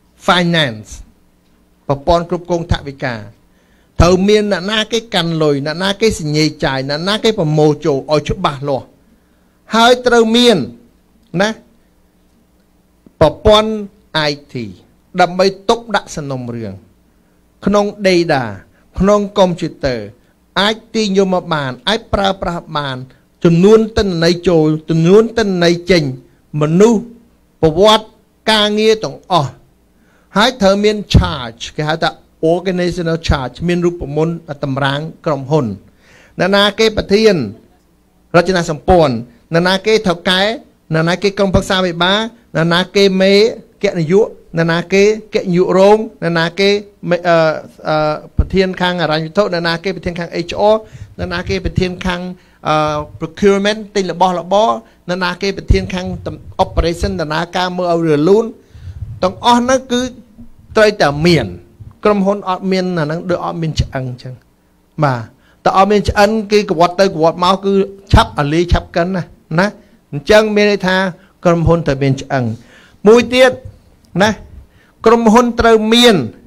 Speaker 2: finance ប្រព័ន្ធគ្រប់គ្រងថវិកាត្រូវមានអ្នកណាគេកាន់លុយអ្នកណាគេសញ្ញេចាយអ្នកណាគេប្រមូលចូលឲ្យច្បាស់លាស់ហើយត្រូវមានណាប្រព័ន្ធ ไอ ที ដើម្បីទុកដាក់សំណុំរឿងក្នុង data ក្នុង computer អាចទាញយកមកបានអាចប្រើប្រាស់បានចំនួនទិន្នន័យចូលចំនួនទិន្នន័យចេញមនុស្សប្រវត្តិការងារទាំងអស់ហើយត្រូវមាន charge គេហៅថា organizational charge មានរូបមន្តតម្រាងក្រុមហ៊ុនអ្នកណាគេប្រធានរចនាសម្ព័ន្ធអ្នកណាគេថៅកែអ្នកណាគេក្រុមប្រឹក្សាវិបាលអ្នកណាគេមេគណនាយកអ្នកណាគេគណនាយករោងអ្នកណាគេអឺប្រធានខាងអរញ្ញវត្ថុអ្នកណាគេប្រធានខាង เอช อาร์ អ្នកណាគេប្រធានខាង procurement ទិញរបស់របរអ្នកណាគេប្រធានខាង operation ដំណើរការមើលឲ្យរលូនទាំងអស់ហ្នឹងគឺត្រូវតែមានក្រុមហ៊ុនអត់មានអាហ្នឹងដូចអត់មានឆ្អឹងអញ្ចឹងបាទតែអត់មានឆ្អឹងគេកវត្តទៅកវត្តមកគឺឆាប់អាលីឆាប់កិនណាណាអញ្ចឹងមានន័យថាក្រុមហ៊ុនត្រូវមានឆ្អឹងមួយទៀតណាក្រុមហ៊ុនត្រូវមាន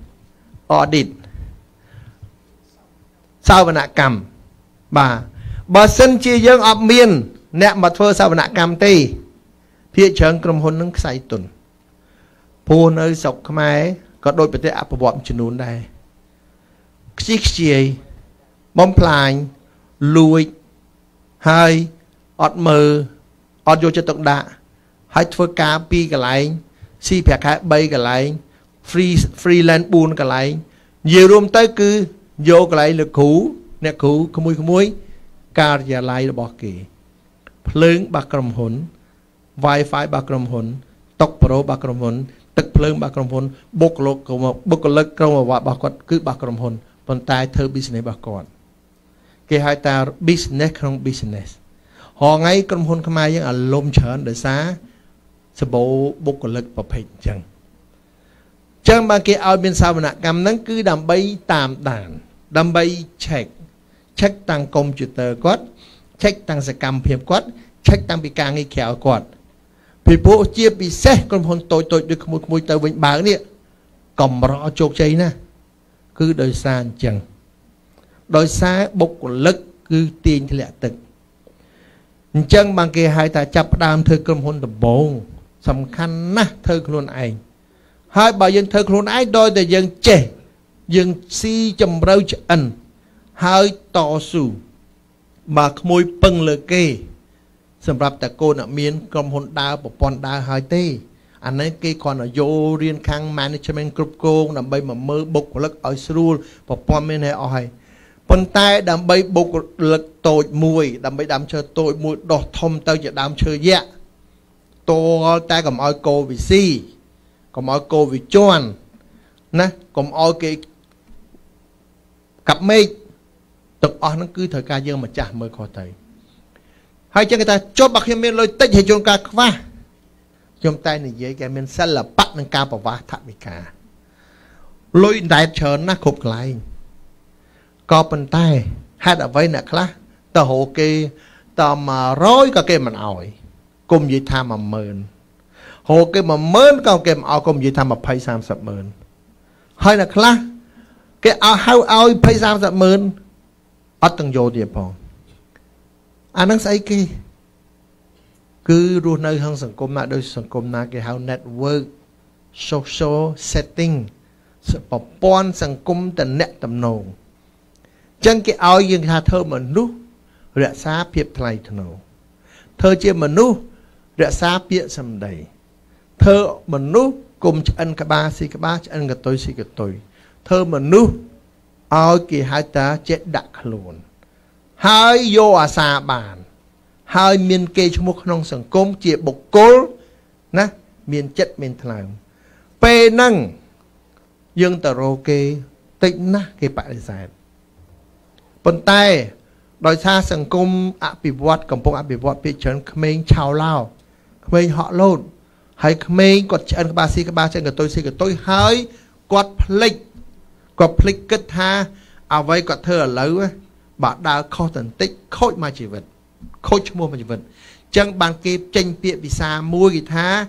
Speaker 2: audit សាវនកម្មបាទបើសិនជាយើងអត់មានអ្នកមកធ្វើសាវនកម្មទេភាគច្រើនក្រុមហ៊ុននឹងខ្សែទុនព្រោះនៅស្រុកខ្មែរក៏ដូចប្រទេសអភិវឌ្ឍន៍ចំនួនដែរខ្ជិះខ្ជាយបំផ្លាញលួចហើយអត់មើលអត់យកចិត្តទុកដាក់ហើយធ្វើការពីរកន្លែងស៊ីប្រាក់ខែបីកន្លែង free freelance បួនកន្លែងនិយាយរួមទៅគឺយកកន្លែងលោកគ្រូអ្នកគ្រូក្មួយក្មួយការិយាល័យរបស់គេភ្លើងរបស់ក្រុមហ៊ុន Wi-Fi របស់ក្រុមហ៊ុនតុកប្រូរបស់ក្រុមហ៊ុនទឹកភ្លើងរបស់ក្រុមហ៊ុនបុគ្គលិកបុគ្គលិកក្រុមអាវ៉ាត់របស់គាត់គឺរបស់ក្រុមហ៊ុនប៉ុន្តែធ្វើ business របស់គាត់គេហៅថា business ក្នុង business ហងៃក្រុមហ៊ុនខ្មែរយើងអាលំច្រើនដោយសារសបោបុគ្គលិកប្រភេទអញ្ចឹងអញ្ចឹងបើគេឲ្យមានសាវនកម្មហ្នឹងគឺដើម្បីតាមដានដើម្បី check check តាំងកុំព្យូទ័រគាត់ check តាំងសកម្មភាពគាត់ check តាំងពីការងារក្រៅគាត់ពីព្រោះជាពិសេសក្រុមហ៊ុនតូចតូចដូចក្មួយក្មួយទៅវិញបើនេះកំរោជោគជ័យណាគឺដោយសារអញ្ចឹងដោយសារបុគ្គលិកគឺទាញធ្លាក់ទឹកអញ្ចឹងបានគេហៅថាចាប់ផ្ដើមធ្វើក្រុមហ៊ុនដំបូងសំខាន់ណាស់ធ្វើខ្លួនឯងហើយបើយើងធ្វើខ្លួនឯងដោយតែយើងចេះយើងស៊ីចម្រូវឆ្អិនហើយតស៊ូបើក្មួយពឹងលើគេសម្រាប់តែកូនអត់មានក្រុមហ៊ុនដើរប្រព័ន្ធដើរហើយទេអានេះគេគ្រាន់តែយករៀនខាង management គ្រប់គ្រងដើម្បីមកមើលបុគ្គលិកឲ្យស្រួលប្រព័ន្ធមានឲ្យអស់ហើយប៉ុន្តែដើម្បីបុគ្គលិកតូចមួយដើម្បីដើមឈើតូចមួយដោះធំទៅជាដើមឈើយក្សតលតែកុំឲ្យកោវិស៊ីកុំឲ្យកោវិជន់ណាកុំឲ្យគេកាប់មេឃទាំងអស់ហ្នឹងគឺត្រូវការយើងម្ចាស់មើលខុសទៅហើយចឹងគេថាចុះបើខ្ញុំមានលុយតិចហើយជួនកាលខ្វះខ្ញុំតែនិយាយគេមានសិល្បៈនឹងការប្រវាស់ថវិកាលុយដែតច្រើនណាស់គ្រប់កន្លែងក៏ប៉ុន្តែហេតុអ្វីអ្នកខ្លះទៅរកគេតមួយរយក៏គេមិនអោយគុំនិយាយថាមួយម៉ឺនរកគេមួយម៉ឺនក៏គេមិនអោយគុំនិយាយថាยี่สิบ สามสิบម៉ឺនហើយអ្នកខ្លះ cái ao hao ao phải sao giật mơn ở tầng vô địa phòng anh đang say kia cứ luôn nơi hơn sản công na đôi sản công na cái hao network social setting sự bảo pon sản công tận nẹt tầm nổ chân cái ao dương tha thơ mà nút rẽ xa phiệp thay thơ nổ thơ chia mà nút rẽ xa bịa xâm đầy thơ mà nút cùng ăn cả ba xì cả ba ăn cả tôi xì cả tôi thơ mà nút ao kỳ hai ta chết đặc luôn hai vô à xa bàn hai miền kê cho một nông sản công chia bọc cố nè miền chất miền thằng pe năng dương tờ rô kê tịnh na cái bãi giải bần tay đòi xa sản công ạ bị vọt cầm bông ạ bị vọt bị chân khmênh chào lao khmênh họ lôn hay khmênh quật chân các ba xí các ba chân của tôi xí của tôi hơi quật phlik quật phlik kết tha à vậy quật thơ ở lâu bà đã khó tần tích khôi mà chỉ vật khôi cho mua mà chỉ vật chân bàn kịp tranh biện bị xa mua gì tha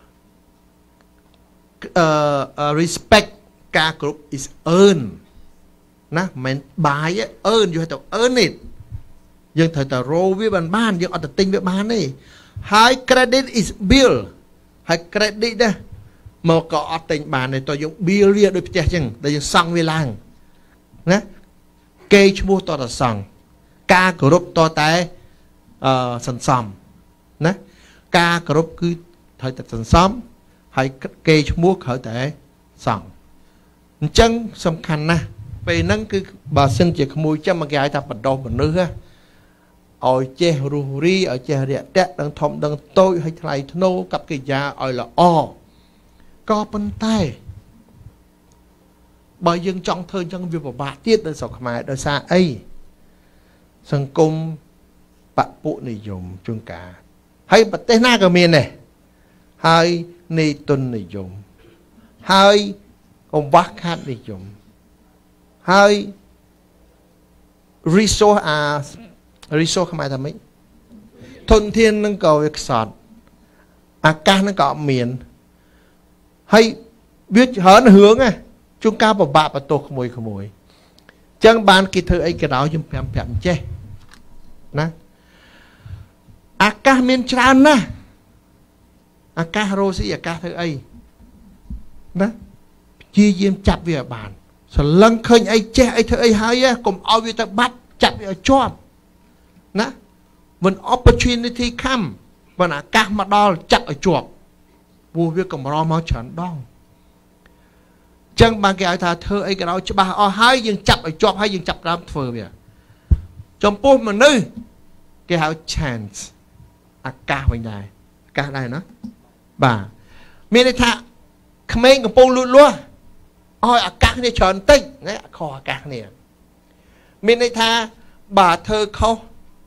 Speaker 2: uh, uh, respect ca group is earn nè mình bài á earn vô hay tao earn it nhưng thời tao roll với bàn ban nhưng ở tao tinh với ban này hai credit is bill hai credit đó mà có ở tinh bàn này tao dùng bill riêng đôi phía chừng tao dùng xong với làng nè kê cho mua tao là xong ca group tao tại sẵn xong nè ca group cứ thời tao sẵn xong hay kê cho mua khởi tại xong chân xong khăn nè về nâng cứ bà xin chỉ mùi cho mà gái ta bắt đầu một nữa ở chè rù ri ở chè rẻ tét đang thom đang tôi hay thay nô cặp cái giá ở là o có bên tay bởi dân trong thơ trong việc của bà tiết đời sọc mài đời xa ấy sân cung bạn bộ này dùng chung cả hay bật tên na cả miền này hai nê tuần này dùng hai ông bác hát này dùng hai resource à resource không ai làm mấy thôn thiên nâng cầu việc sọt à ca nâng cầu miền hay biết hớn hướng à chúng ta bảo bạ và tổ không mùi không mùi chẳng bàn kỳ thơ ấy cái đó dùm phèm phèm chê nè à ca miền tràn nè à ca rô sĩ à ca thơ ấy nè chia diêm chặt về bàn sao lăng khơi ấy che ấy thơ ấy hay á cùng ao về ta bắt chặt về cho nè when opportunity come when à các mà đo chặt ở chuột vua việc cầm ro máu chán đong chẳng bằng cái thà thơ ấy cái đó cho bà o hai dừng chặt ở chuột hay dừng chặt đám phơi vậy trong phố mà nơi cái hào chance à ca bên này ca này nó bà miền thà không mấy cái phố luôn luôn ôi à các này tròn tinh đấy kho các này miền này tha bà thơ khâu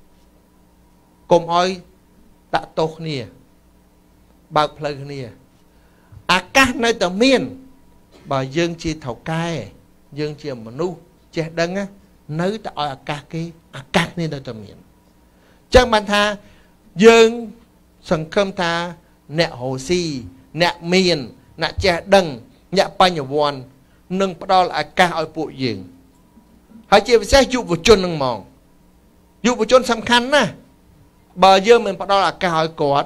Speaker 2: cùng ôi đã tốt nè bạc phơi nè à các nơi tờ miền bà dương chi thầu cai dương chi mà nu che đăng á nơi ta ôi à các cái à các nên nơi tờ miền chẳng bàn tha dương sừng khâm tha nẹt hồ si nẹt miền nẹt che đăng nẹt pa nhà vòn nâng bắt đầu là ca ở bộ diện hãy chia sẻ dụ vào chôn nâng mòn dụ vào chôn sắm khăn nè bờ dương mình bắt đầu là ca ở cột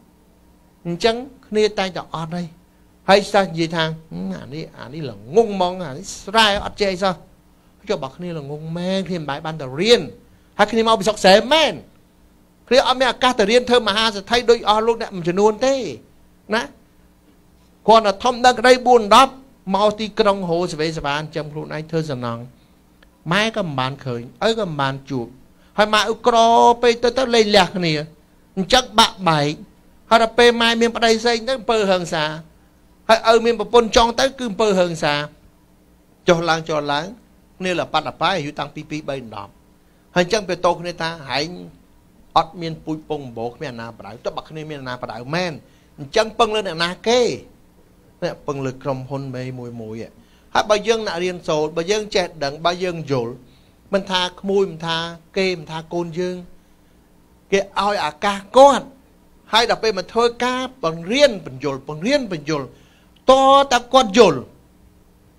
Speaker 2: chẳng nia tay cho ở đây hay sao gì thằng anh đi anh đi là ngung mong anh sai ở chơi sao cho bậc nia là ngung men thêm bài ban đầu riêng hay khi mau bị sọc xé men khi ở mẹ ca từ riêng thơ mà ha sẽ thay đôi ở lúc này mình chỉ nuôn thế nè còn là thông đang đây buồn đắp mau tí trong hồ sẽ về bàn trong lúc này thơ dần nòng mai có bàn khởi ấy có bàn chụp hay mà ưu cro pe tới tới lấy lạc nè chắc bạc bảy hay là pe mai miền bắc đây xây tới pơ hơn xa hay ở miền bắc pôn trong tới cứ pơ hơn xa cho láng cho láng nên là bắt là phải hiểu tăng pi pi bay đỏ hay chẳng pe tô này ta hãy ọt miền pui pông bố miền nào bắt đầu tới bắc này miền nào bắt đầu men chẳng pâng lên là na kê nè bằng lực cầm hôn mê mùi mùi ạ hát bà dân nạ riêng sổ bà dân chẹt đặng bà dân dồn mình tha mùi mình tha kê mình tha côn dương cái oi à ca con hai đập bên mà thôi ca bằng riêng bằng dồn bằng riêng bằng dồn to ta con dồn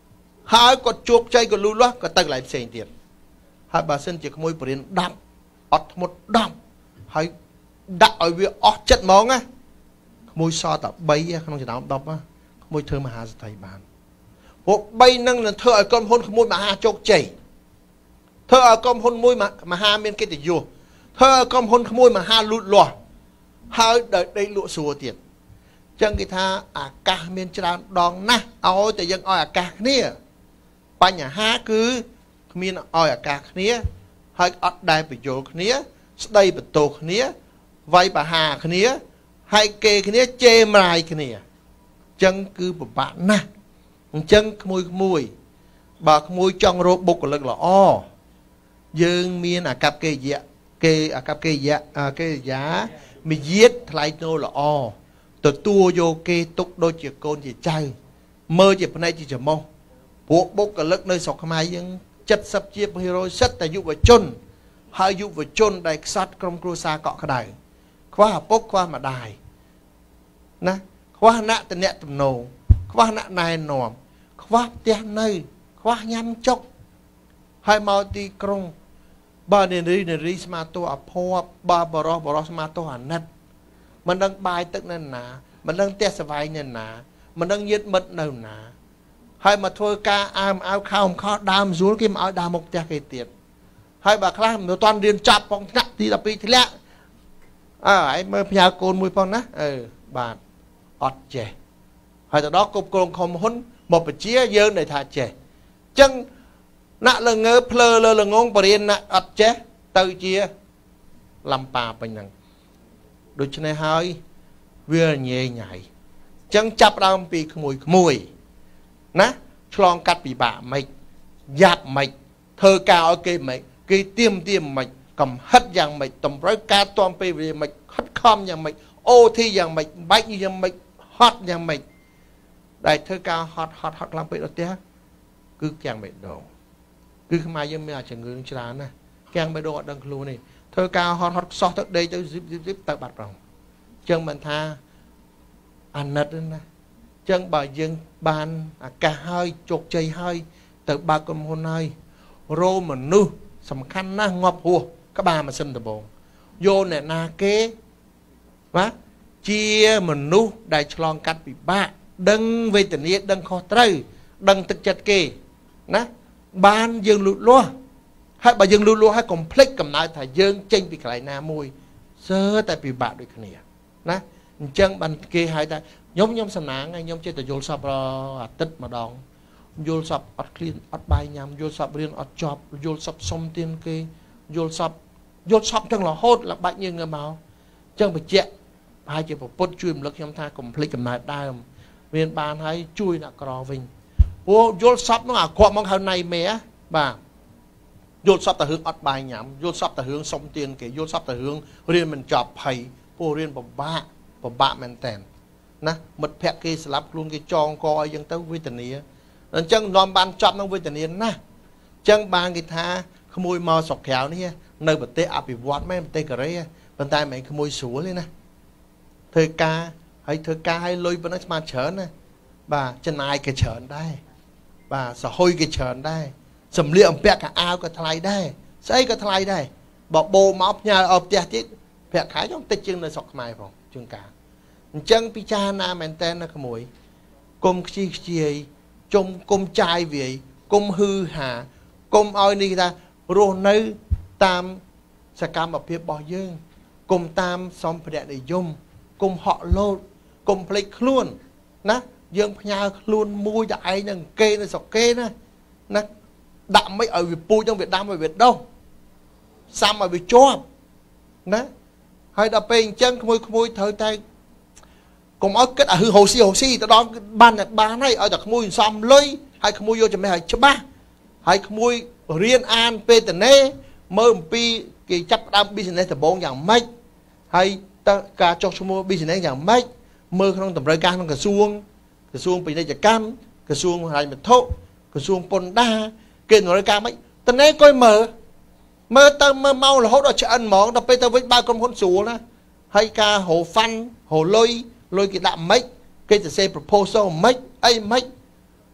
Speaker 2: ហើយគាត់ជោគជ័យក៏លូតលាស់ក៏ទៅកន្លែងផ្សេងទៀតហើយបើសិនជាក្មួយបរិញ្ញាដប់អត់ធ្មត់ដប់ហើយដាក់ឲ្យវាអស់ចិត្តហ្មងណាក្មួយសតតែ3ក្នុងចំណោមដប់ក្មួយធ្វើមហាសេដ្ឋីបានពួក3នឹងនឹងធ្វើឲ្យក្រុមហ៊ុនក្មួយមហាជោគជ័យធ្វើឲ្យក្រុមហ៊ុនមួយមហាមានកិត្តិយសធ្វើឲ្យក្រុមហ៊ុនក្មួយមហាលូតលាស់ហើយដល់ដេកលក់ស្រួលទៀតចឹងគេថាអាកាសមានច្រើនដងណាស់ឲ្យតែយើងឲ្យអាកាសគ្នាបញ្ហាគឺគ្មានឲ្យអាកាសគ្នាហើយអត់ដែលបញ្យល់គ្នាស្ដីបន្ទោសគ្នាវាយបហាគ្នាហើយគេគ្នាជេរម្រាយគ្នាចឹងគឺពិបាកណាស់អញ្ចឹងក្មួយក្មួយបើក្មួយចង់រកបុគ្គលិកល្អយើងមានអាកប្បកិរិយាគេអាកប្បកិរិយាកិរិយាមយាទថ្លៃថ្នូរល្អទទួលយកគេទុកដូចជាកូនជាចៅមើលជាផ្នែកជាច្រមុះពួកបុគ្គលិកនៅស្រុកខ្មែរយើង70ជាភាគរយសិតតែយុវជនហើយយុវជនដែលខ្សត់ក្រុមគ្រួសារកក់ក្ដៅខ្វះឪពុកខ្វះម្ដាយណាខ្វះអ្នកតំណែងទំនងខ្វះអ្នកណែនាំខ្វះផ្ទះនៅខ្វះញ៉ាំចុកហើយមកទីក្រុងបើនារីនារីស្មាតោអភ័ព្វបើបរោះបរោះស្មាតោអាណិតមិនដឹងបាយទឹកនៅណាមិនដឹងផ្ទះសវាយនៅណាមិនដឹងញាតិមិត្តនៅណាហើយមកធ្វើការអើមអៅខោមខោដើមស្រួលគេមកឲ្យដើរមកផ្ទះគេទៀតហើយបើខ្លះមិនទាន់រៀនចាប់ផងថ្នាក់ទី12ធ្លាក់អើឯងមើលផ្ញើកូនមួយផងណាអឺបាទអត់ចេះហើយទៅដល់គ្រប់គ្រងខំហ៊ុនមកបជាយើងដែលថាចេះអញ្ចឹងណាក់លងើភ្លើលើលងងបរៀនណាក់អត់ចេះទៅជាលំប៉ាពេញហ្នឹងដូច្នេះហើយវាញែញ៉ៃអញ្ចឹងចាប់ដើមពីក្មួយក្មួយណាឆ្លងកាត់ពិបាកមិនយ៉ាប់មិនធ្វើការឲ្យគេមិនគេទៀមទៀមមិនកំហិតយ៉ាងមិនតម្រូវការតមពេលវេលាមិនខិតខំយ៉ាងមិនអូធីយ៉ាងមិនបាច់យ៉ាងមិនហត់យ៉ាងមិនដែលធ្វើការហត់ហត់ហត់ខ្លាំងពេកដល់ផ្ទះគឺយ៉ាងមិនដងគឺខ្មែរយើងមានអាជំងឺច្រើនណាស់កាំងបេះដូងអត់ដឹងខ្លួនទេធ្វើការហត់ហត់ខ្សោះទៅដេកទៅស៊ីបស៊ីបស៊ីបទៅបាត់ប្រងអញ្ចឹងមិនថាអាណិតណាអញ្ចឹងបើយើងបានអាកាសហើយជោគជ័យហើយទៅបើកក្រុមហ៊ុនហើយរោមនុស្សសំខាន់ណាស់ងាប់ហួសក្បាលម៉ាស៊ីនដំបងយកអ្នកណាគេបាទជាមនុស្សដែលឆ្លងកាត់ពិបាកដឹងវេទនាដឹងខុសត្រូវដឹងទឹកចិត្តគេណាបានយើងលូតលាស់ហើយបើយើងលូតលាស់ហើយកុំភ្លេចកំណើតថាយើងចេញពីកន្លែងណាមួយសើតែពិបាកដូចគ្នាណាអញ្ចឹងបានគេហៅថាខ្ញុំខ្ញុំសំណាងហើយខ្ញុំចេះតែយល់សពអាទិត្យម្ដងយល់សពអត់ឃ្លានអត់បាយញ៉ាំយល់សពរៀនអត់ចប់យល់សពសុំទៀនគេយល់សពយល់សពទាំងរហូតល្បាច់ញើងមកអញ្ចឹងបញ្ជាក់ប្រហែលជាប្រពុតជួយរំលឹកខ្ញុំថាកុំភ្លេចកំណើតដើមមានបានហើយជួយអ្នកក្រវិញព្រោះយល់សពនោះអាក្រក់មកហៅណៃមេបាទយល់សពតែរឿងអត់បាយញ៉ាំយល់សពតែរឿងសុំទៀនគេយល់សពតែរឿងរៀនមិនចប់ភ័យព្រោះរៀនពិបាកពិបាកមែនតើណាមិត្តភក្តិគេស្លាប់ខ្លួនគេចងកអីចឹងទៅវេទនាអញ្ចឹងនាំបានចប់នឹងវេទនាណាស់អញ្ចឹងបានគេថាក្មួយមកស្រុកក្រៅនេះនៅប្រទេសអភិវឌ្ឍមែនប្រទេសកូរ៉េប៉ុន្តែមិនក្មួយស្រួលទេណាធ្វើការហើយធ្វើការឲ្យលុយប៉ុណ្ណឹងស្មានច្រើនណាបាទចំណាយក៏ច្រើនដែរបាទសហុយក៏ច្រើនដែរសម្លៀកបំពាក់កៅអៅក៏ថ្លៃដែរស្អីក៏ថ្លៃដែរបើបោមកផ្ញើឲ្យផ្ទះទៀតប្រាក់ខែខ្ញុំតិចជាងនៅស្រុកខ្មែរផងជាងការអញ្ចឹងពិចារណាមែនតើណាក្មួយគុំខ្ជិះខ្ជាយជុំគុំចាយវាយគុំហឺហាគុំឲ្យនេះថារស់នៅតាមសកម្មភាពរបស់យើងគុំតាមសម្ភារៈនិយមគុំហក់លោតគុំភ្លេចខ្លួនណាយើងផ្ញើខ្លួនមួយតែឯងនឹងគេនៅស្រុកគេណាណាដាក់មិនឲ្យវាពូជនឹងវាដាំឲ្យវាដុះសាំឲ្យវាជាប់ណាហើយដល់ពេលអញ្ចឹងក្មួយក្មួយត្រូវតែកុំឲ្យគិតអាហឺហូស៊ីហូស៊ីទៅដល់បានបានហើយឲ្យតែក្មួយសំលុយហើយក្មួយយកចំណេះឲ្យច្បាស់ហើយក្មួយរៀនអានពេតនេមើលអំពីគេចាប់ផ្ដើម business ដំបូងយ៉ាងម៉េចហើយតើការចុះឈ្មោះ business យ៉ាងម៉េចមើលក្នុងតម្រូវការក្នុងក្រសួងក្រសួងពាណិជ្ជកម្មក្រសួងហិរញ្ញវត្ថុក្រសួងពន្ធដារគេតម្រូវការម៉េចតនេក៏មើលមើលទៅមើលមករហូតដល់ឆ្អិនហ្មងដល់ពេលទៅវិញបើក្រុមហ៊ុនស្រួលណាហើយការរក fund រកលុយលុយគេដាក់ម៉េចគេទៅសេ proposal ម៉េចអីម៉េច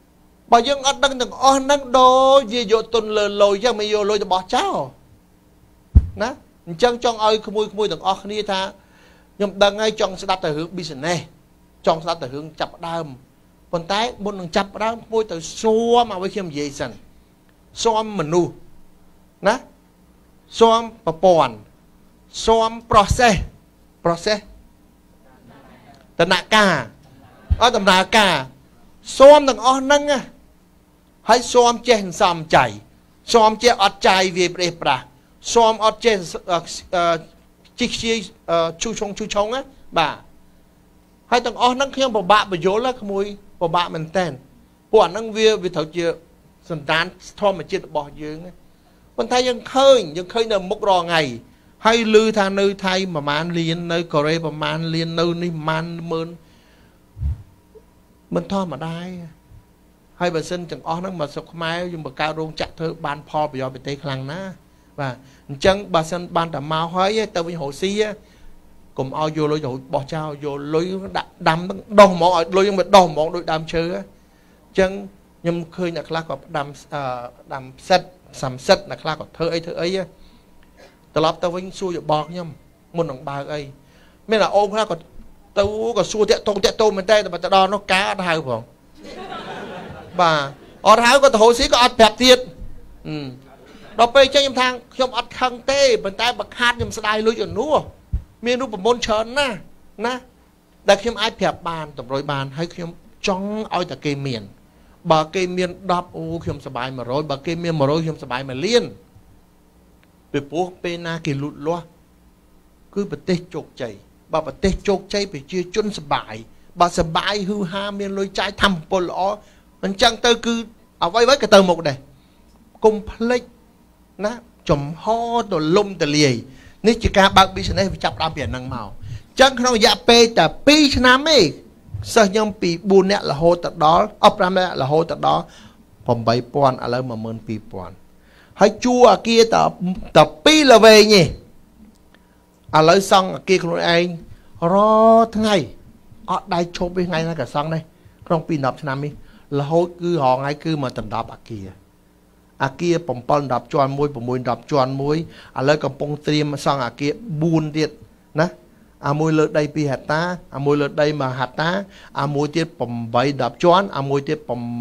Speaker 2: បើយើងអត់ដឹងទាំងអស់ហ្នឹងដូចវាយកទុនលើលុយចឹងមិនយកលុយទៅបោះចោលណាអញ្ចឹងចង់ឲ្យក្មួយក្មួយទាំងអស់គ្នាថាខ្ញុំដឹងហើយចង់ស្ដាប់តែរឿង business ចង់ស្ដាប់តែរឿងចាប់ដើមប៉ុន្តែមុននឹងចាប់ដើមក្មួយទៅស៊ាំឲ្យខ្ញុំនិយាយសិនស៊ាំមនុស្សណាស៊ាំប្រព័ន្ធស៊ាំ process process ដំណាក់កាលអត់ដំណើរការស៊ាំទាំងអស់ហ្នឹងហើយស៊ាំចេះសំចៃស៊ាំចេះអត់ចាយវាប្រេះប្រាស់ស៊ាំអត់ចេះជីកជាឈូឆុងឈូឆុងណាបាទហើយទាំងអស់ហ្នឹងខ្ញុំពិបាកបញ្យល់ក្មួយពិបាកមែនតើពួកអាហ្នឹងវាវាត្រូវជាសន្តានធម្មជាតិរបស់យើងប៉ុន្តែយើងឃើញយើងឃើញនៅមុខរាល់ថ្ងៃហើយឮថានៅថៃប្រហែលលាននៅកូរ៉េប្រហែលលាននៅនេះប្រហែលម៉ឺនមិនធម្មតាហើយបើសិនទាំងអស់ហ្នឹងមកស្រុកខ្មែរយើងបង្កើតរោងចក្រធ្វើបានផលប្រយោជន៍ប្រទេសខ្លាំងណាស់បាទអញ្ចឹងបើសិនបានតែមកហើយទៅវិញរកស៊ីកុំឲ្យយកលុយទៅបោះចោលយកលុយដាក់ដាំដោះហ្មងឲ្យលុយហ្នឹងវាដោះហ្មងដូចដើមឈើអញ្ចឹងខ្ញុំឃើញអ្នកខ្លះក៏ដាំដាំផ្សិតសំសិតអ្នកខ្លះក៏ធ្វើអីធ្វើអីត្រឡប់ទៅវិញសួរយោបល់ខ្ញុំមុននឹងបើកអីមានតែអូនខ្លះក៏ទៅក៏សួរតាក់តងតាក់តងមែនតែតែទៅដល់នោះការអត់ហៅផងបាទអត់ហៅក៏ទៅរកស៊ីក៏អត់ប្រាប់ទៀតដល់ពេលចឹងខ្ញុំថាខ្ញុំអត់ខឹងទេប៉ុន្តែបើខាតខ្ញុំស្ដាយលុយអនួមានរូបមន្តច្រើនណាស់ណាដែលខ្ញុំអាចប្រាប់បានតម្រុយបានហើយខ្ញុំចង់ឲ្យតែគេមានបើគេមានដប់អូខ្ញុំសប្បាយមួយរយបើគេមានមួយរយខ្ញុំសប្បាយមួយលានពីព្រោះពេលណាគេលូតលាស់គឺប្រទេសជោគជ័យបើប្រទេសជោគជ័យប្រជាជនសប្បាយបើសប្បាយហឺហាមានលុយចាយធម្មពលល្អអញ្ចឹងទៅគឺអ្វីៗក៏ទៅមុខដែរកុំភ្លេចណាចំហទៅលំទលាយនេះជាការបើក business វាចាប់ដើមពីអាហ្នឹងមកអញ្ចឹងក្នុងរយៈពេលតែពីរឆ្នាំទេសិស្សខ្ញុំពីបួននាក់រហូតទៅដល់អប់ប្រាំនាក់រហូតទៅដល់8ពាន់ឥឡូវmột nghìn hai trămហើយជួអាគារតែតែពីរល្វែងទេឥឡូវសង់អាគារខ្លួនឯងរាល់ថ្ងៃអត់ដៃឈប់ទេថ្ងៃណាក៏សង់ដែរក្នុងពី10ឆ្នាំនេះរហូតគឺរងថ្ងៃគឺមកដណ្ដប់អាគារអាគារ7 10ជាន់មួយ6 10ជាន់មួយឥឡូវកំពុងត្រៀមសង់អាគារបួនទៀតណាអាមួយលើដី2ហិកតាអាមួយលើដី1ហិកតាអាមួយទៀត8 10ជាន់អាមួយទៀត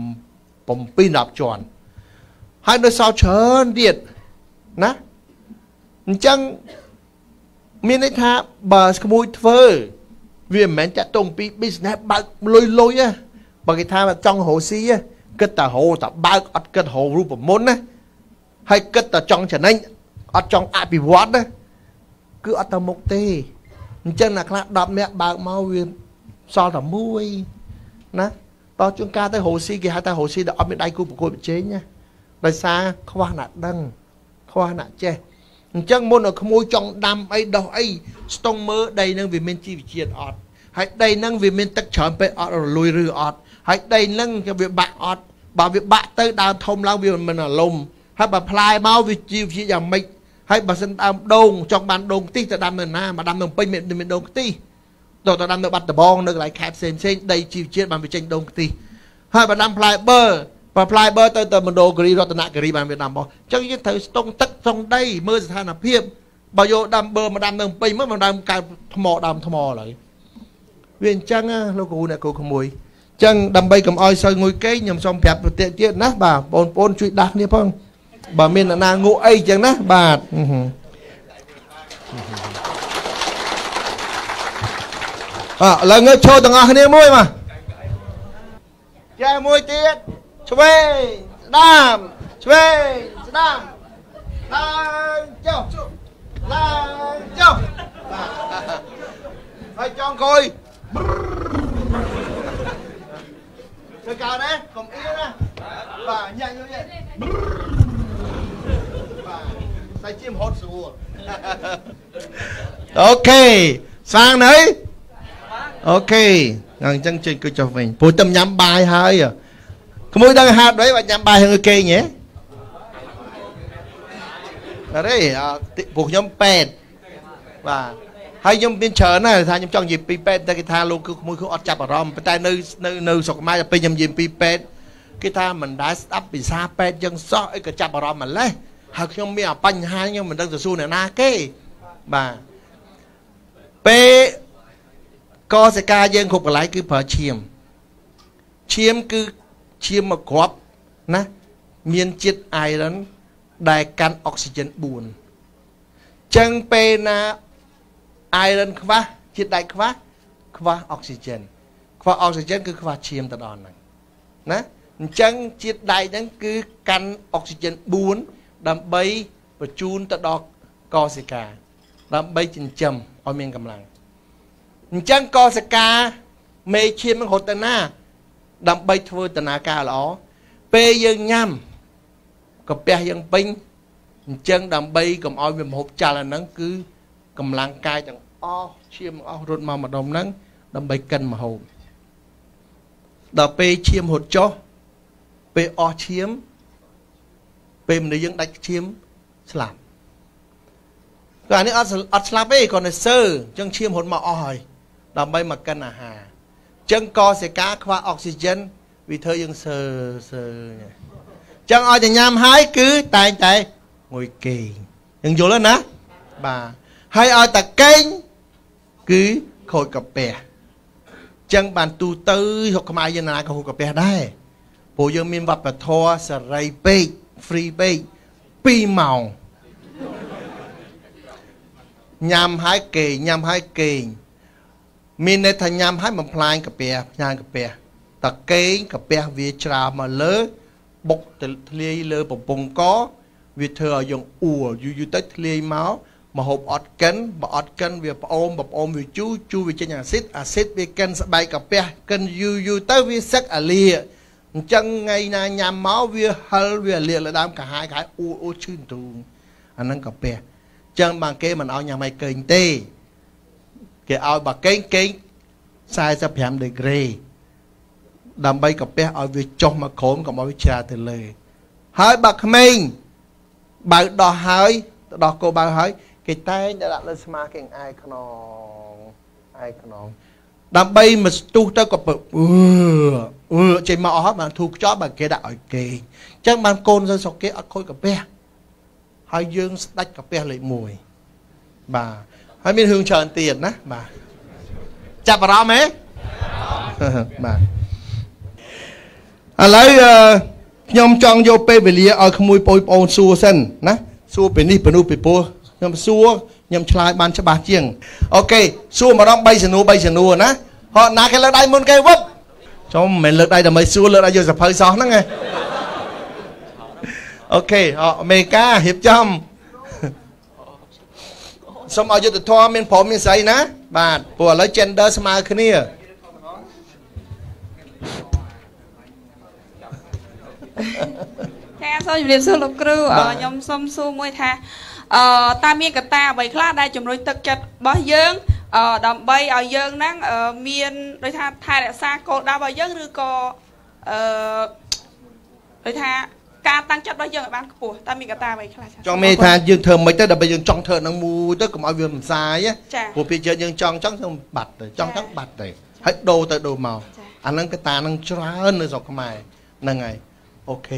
Speaker 2: 7 10ជាន់ហើយនៅសល់ច្រើនទៀតណាអញ្ចឹងមានន័យថាបើក្មួយធ្វើវាមិនមែនតាក់ទងពី business បើកលុយលុយទេបើគេថាចង់រកស៊ីគិតតែរកតែបើកអត់គិតរករូបមន្តណាហើយគិតតែចង់ចំណេញអត់ចង់អភិវឌ្ឍណាគឺអត់ទៅមុខទេអញ្ចឹងអ្នកខ្លះដប់នាក់បើកមកវាសល់តែមួយណាតោះជួនកាលទៅរកស៊ីគេហៅថារកស៊ីដែលអត់មានដៃគូប្រកួតប្រជែងណាដោយសារខ្វះអ្នកដឹងខ្វះអ្នកចេះអញ្ចឹងមុនឲ្យក្មួយចង់ដាំអីដោះអីស្ទង់មើលដីនឹងវាមានជីវជាតិអត់ហើយដីនឹងវាមានទឹកច្រើនពេកអត់រលួយឬអត់ហើយដីនឹងវាបាក់អត់បើវាបាក់ទៅដើមធំឡើងវាមិនអាលំហើយបើផ្លែមកវាជីវជាតិយ៉ាងម៉េចហើយបើសិនដើមដូងចង់បានដូងខ្ទិះទៅដាំនៅណាមកដាំនៅពេញមានដូងខ្ទិះទៅទៅដាំនៅបាត់ដំបងនៅកន្លែងខេត្តផ្សេងផ្សេងដីជីវជាតិបានវាចេញដូងខ្ទិះហើយបើដាំផ្លែបឺបើផ្លែបឺទៅទៅមណ្ឌលគិរីរតនគិរីបានវាដាំបោះអញ្ចឹងយើងត្រូវស្ទង់ទឹកស្ទង់ដីមើលស្ថានភាពបើយកដាំបឺមកដាំនៅពេញមកដើមកើតថ្មដើមថ្មឡើយវាអញ្ចឹងលោកគ្រូអ្នកគ្រូក្មួយអញ្ចឹងដើម្បីកុំឲ្យសើងុយគេខ្ញុំសូមប្រាប់ប្រទេសទៀតណាបាទបងប្អូនជួយដាស់គ្នាផងបើមានអ្នកណាងក់អីអញ្ចឹងណាបាទអើឥឡូវងើបឈរទាំងអស់គ្នាមួយមកចែមួយទៀតឆ្វេងស្ដាំឆ្វេងស្ដាំឡើងចុះឡើងចុះហើយចង់ក្រោយធ្វើកើតទេកុំអៀនណាបាទញ៉ាំញ៉ាំបាទតែជាមហត់ស្រួលអូខេស្វាងនៅអូខេអញ្ចឹងជិះគឺចុះវិញព្រោះតែញ៉ាំបាយហើយក្មួយដឹងហាត់អីបើញ៉ាំបាយហើយគេងហ៎អរេពួកខ្ញុំពេទ្យបាទហើយខ្ញុំមានច្រើនណាស់ថាខ្ញុំចង់និយាយពីពេទ្យតែគេថាលោកគឺក្មួយគឺអត់ចាប់អារម្មណ៍ប៉ុន្តែនៅនៅនៅស្រុកខ្មែរពេលខ្ញុំនិយាយពីពេទ្យគេថាមិនដែលស្ដាប់ភាសាពេទ្យយ៉ាងសោះអីក៏ចាប់អារម្មណ៍ម្លេះហើយខ្ញុំមានបញ្ហាខ្ញុំមិនដឹងទៅសួរអ្នកណាគេបាទពេលកសិកាយើងគ្រប់កន្លែងគឺប្រើឈាមឈាមគឺឈាមមកគ្រាប់ណាមានជាតិអៃរ៉ុនដែលកាន់អុកស៊ីហ្សែនបួនចឹងពេលណាអៃរ៉ុនខ្វះជាតិដែកខ្វះខ្វះអុកស៊ីហ្សែនខ្វះអុកស៊ីហ្សែនគឺខ្វះឈាមទៅដល់ហ្នឹងណាអញ្ចឹងជាតិដែកហ្នឹងគឺកាន់អុកស៊ីហ្សែនបួនដើម្បីបញ្ជូនទៅដល់កសិកាដើម្បីចិញ្ចឹមឲ្យមានកម្លាំងអញ្ចឹងកសិកាមេឈាមនឹងរត់ទៅណាដើម្បីធ្វើដំណើរការល្អពេលយើងញ៉ាំកាពះយើងពេញអញ្ចឹងដើម្បីកុំឲ្យវាមហូបចាល់អាហ្នឹងគឺកម្លាំងកាយទាំងអស់ឈាមអស់រត់មកម្ដុំហ្នឹងដើម្បីកិនមហូបដល់ពេលឈាមរត់ចុះពេលអស់ឈាមពេលមនុស្សយើងដាច់ឈាមស្លាប់ក៏អានេះអត់អត់ស្លាប់ទេគ្រាន់តែសើអញ្ចឹងឈាមរត់មកអស់ហើយដើម្បីមកកិនអាហារអញ្ចឹងកសិកាខ្វះអុកស៊ីហ្សែនវាធ្វើយើងសើសើអញ្ចឹងឲ្យតែញ៉ាំហើយគឺតែងតែងុយគេងយើងយល់ទេណាបាទហើយឲ្យតែកេងគឺខូចកាពះអញ្ចឹងបានទូទៅស្រុកខ្មែរយើងណាក៏ហូបកាពះដែរព្រោះយើងមានវប្បធម៌សេរីពេក free ពេកពីរម៉ោងញ៉ាំហើយគេញ៉ាំហើយគេងមានន័យថាញ៉ាំហើយបំផ្លាញកាពះញ៉ាំកាពះតកេងកាពះវាច្រាមកលើបុកទៅធ្លាយលើបំពង់កវាធ្វើឲ្យយើងអួលយូរយូរទៅធ្លាយមកមកហូបអត់កិនបើអត់កិនវាផ្អូមបើផ្អូមវាជូរជូរវាចេញអាស៊ីតអាស៊ីតវាកិនស្បែកកាពះកិនយូរយូរទៅវាសឹកអាលាអញ្ចឹងថ្ងៃណាញ៉ាំមកវាហិលវាលាកលើដើមកាហាយកាហាយអួលអួលឈឺទូអាហ្នឹងកាពះអញ្ចឹងបានគេមិនឲ្យញ៉ាំឲ្យកេងទេគេឲ្យបើកេងកេងសែសិបប្រាំដឺក្រេដើម្បីកាពះឲ្យវាចុះមកក្រោមកុំឲ្យវាច្រាទៅលើហើយបើក្មេងបើដោះហើយទៅដោះគោបើហើយគេតែងតែដាក់លើស្មាគេអាយខ្នងអាយខ្នងដើម្បីមកស្ទុះទៅក៏អឺអឺចេញមកអស់បានធូរខ្យល់បើគេដាក់ឲ្យគេអញ្ចឹងបានកូនសិស្សស្រុកគេអត់ខូចកាពះហើយយើងស្ដាច់កាពះលេខមួយបាទហើយមានរឿងច្រើនទៀតណាបាទចាប់អារម្មណ៍ហ៎បាទឥឡូវខ្ញុំចង់យកពេលវេលាឲ្យក្មួយបងប្អូនសួរសិនណាសួរពីនេះពីនោះពីពោះខ្ញុំសួរខ្ញុំឆ្លើយបានច្បាស់ជាងអូខេសួរម្ដង3សំណួរ3សំណួរណាហត់ណាគេលើកដៃមុនគេវឹបចូលមិនមែនលើកដៃដើម្បីសួរលើកដៃយកសភៅសោះហ្នឹងឯងអូខេអមេរិការៀបចំសូមឲ្យយុទ្ធធម៌មានព្រមមានស្រីណាបាទព្រោះឥឡូវ gender ស្មើគ្នា
Speaker 4: ចាសូមជម្រាបសួរលោកគ្រូខ្ញុំសូមសួរមួយថាអឺតើមានកត្តាអ្វីខ្លះដែលជំរុញទឹកចិត្តរបស់យើងអឺដើម្បីឲ្យយើងហ្នឹងមានដូចថាថែរក្សាគោលដៅរបស់យើងឬក៏អឺដូចថាការតាំងចិត្តរបស់យើងឲ្យបានខ្ពស់តើមានកត្តាអ្វីខ្លះ
Speaker 2: ចង់មានថាយើងធ្វើមិនទៅដើម្បីយើងចង់ធ្វើនឹងមួយទៅកុំឲ្យវាមិនសាយព្រោះពេលយើងចង់ចង់ទៅបាត់ទៅចង់ចង់បាត់ទៅហើយដូរទៅដូរមកអាហ្នឹងកត្តាហ្នឹងច្រើននៅស្រុកខ្មែរហ្នឹងហើយអូខេ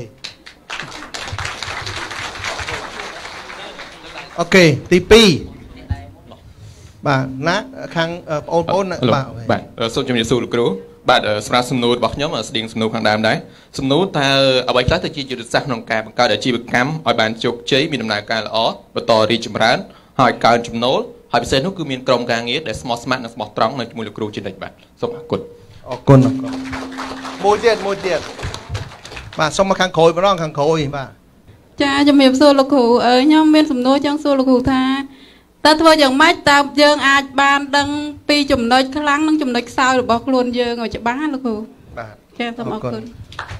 Speaker 2: អូខេទីពីរបាទណាខាងបងប្អូនបាទ
Speaker 5: បាទសូមជំរាបសួរលោកគ្រូបាទសម្រាប់សំណួររបស់ខ្ញុំស្តៀងសំណួរខាងដើមដែរសំណួរតើអ្វីខ្លះទៅជាយុទ្ធសាស្ត្រក្នុងការបង្កើតអាជីវកម្មឲ្យបានជោគជ័យមានដំណើរការល្អបន្តរីកចម្រើនហើយកើនចំណូលហើយពិសេសនោះគឺមានក្រុមការងារដែលស្មោះស្ម័គ្រនិងស្មោះត្រង់នៅជាមួយលោកគ្រូជានិច្ចបាទសូមអរគុណ
Speaker 2: អរគុណមួយទៀតមួយទៀតបាទសូមមកខាងក្រោយម្ដងខាងក្រោយបាទ
Speaker 6: ចាជំរាបសួរលោកគ្រូខ្ញុំមានសំណួរចង់សួរលោកគ្រូថាតើធ្វើយ៉ាងម៉េចតើយើងអាចបានដឹងពីចំណុចខ្លាំងនិងចំណុចខ្សោយរបស់ខ្លួនយើងឲ្យច្បាស់លោកគ្រូ
Speaker 2: បាទ
Speaker 6: ចាសូមអរគុណ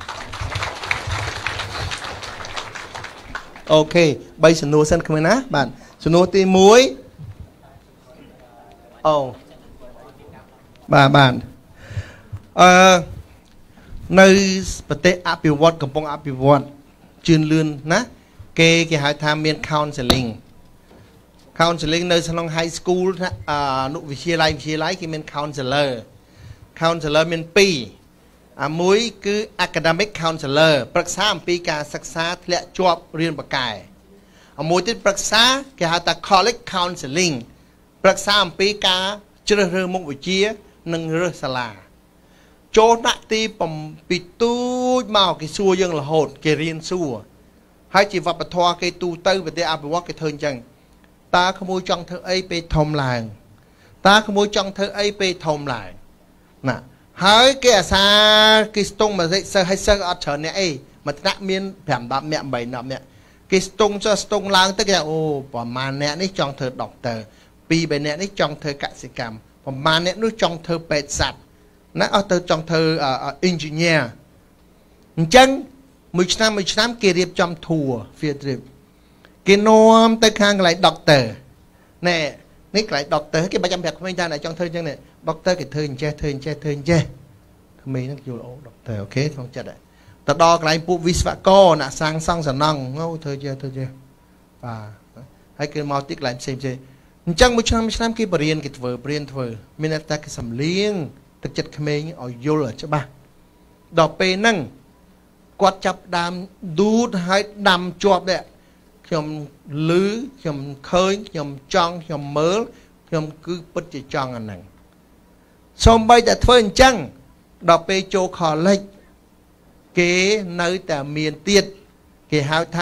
Speaker 2: អូខេបីសំណួរសិនគ្មានណាបាទសំណួរទីមួយអូបាទបាទអឺនៅប្រទេសអភិវឌ្ឍកំពុងអភិវឌ្ឍជឿនលឿនណាគេគេហៅថាមាន counseling counseling នៅក្នុង high school អនុវិទ្យាល័យវិទ្យាល័យគេមាន counselor counselor មានពីរអាមួយគឺ academic counselor ប្រឹក្សាអំពីការសិក្សាធ្លាក់ជាប់រៀនបកែអាមួយទៀតប្រឹក្សាគេហៅថា college counseling ប្រឹក្សាអំពីការជ្រើសរើសមុខវិជ្ជានិងរើសសាលាចូលដាក់ទីពីទូចមកគេសួរយើងរហូតគេរៀនសួរហើយជាវប្បធម៌គេទូទៅប្រទេសអភិវឌ្ឍគេធ្វើអញ្ចឹងតើក្មួយចង់ធ្វើអីពេលធំឡើងតើក្មួយចង់ធ្វើអីពេលធំឡើងណាហើយគេអាសាគេស្ទង់មកសិស្សឲ្យសិស្សអត់ច្រើនអ្នកអីមួយថ្នាក់មានfive tenនាក់eight tenនាក់គេស្ទង់ចុះស្ទង់ឡើងទៅគេអូប្រហែលអ្នកនេះចង់ធ្វើដុកទ័រtwo threeអ្នកនេះចង់ធ្វើកសិកម្មប្រហែលអ្នកនោះចង់ធ្វើពេទ្យសត្វណាអត់ទៅចង់ធ្វើ engineer អញ្ចឹងមួយឆ្នាំមួយឆ្នាំគេរៀបចំ tour field trip គេនាំទៅខាងកន្លែង doctor ណែនេះកន្លែង doctor គេបាច់ចាំប្រាប់ក្មេងថាអ្នកចង់ធ្វើអញ្ចឹងនេះ doctor គេធ្វើអញ្ចេះធ្វើអញ្ចេះធ្វើអញ្ចេះក្មេងហ្នឹងយល់អូ doctor អូខេក្នុងចិត្តហើយទៅដល់កន្លែងពួកវិស្វករអ្នកសាងសង់សំណង់អូធ្វើចេះធ្វើចេះបាទហើយគេមកទីកន្លែងផ្សេងផ្សេងអញ្ចឹងមួយឆ្នាំមួយឆ្នាំគេបរៀនគេធ្វើបរៀនធ្វើមានតែគេសំលៀងទឹកចិត្តក្មេងឲ្យយល់ច្បាស់ដល់ពេលហ្នឹងគាត់ចាប់ដើមឌូតហើយដាំជាប់ដែរខ្ញុំឮខ្ញុំឃើញខ្ញុំចង់ខ្ញុំមើលខ្ញុំគឺពិតជាចង់អាហ្នឹងសូម្បីតែធ្វើអញ្ចឹងដល់ពេលចូល college គេនៅតែមានទៀតគេហៅថា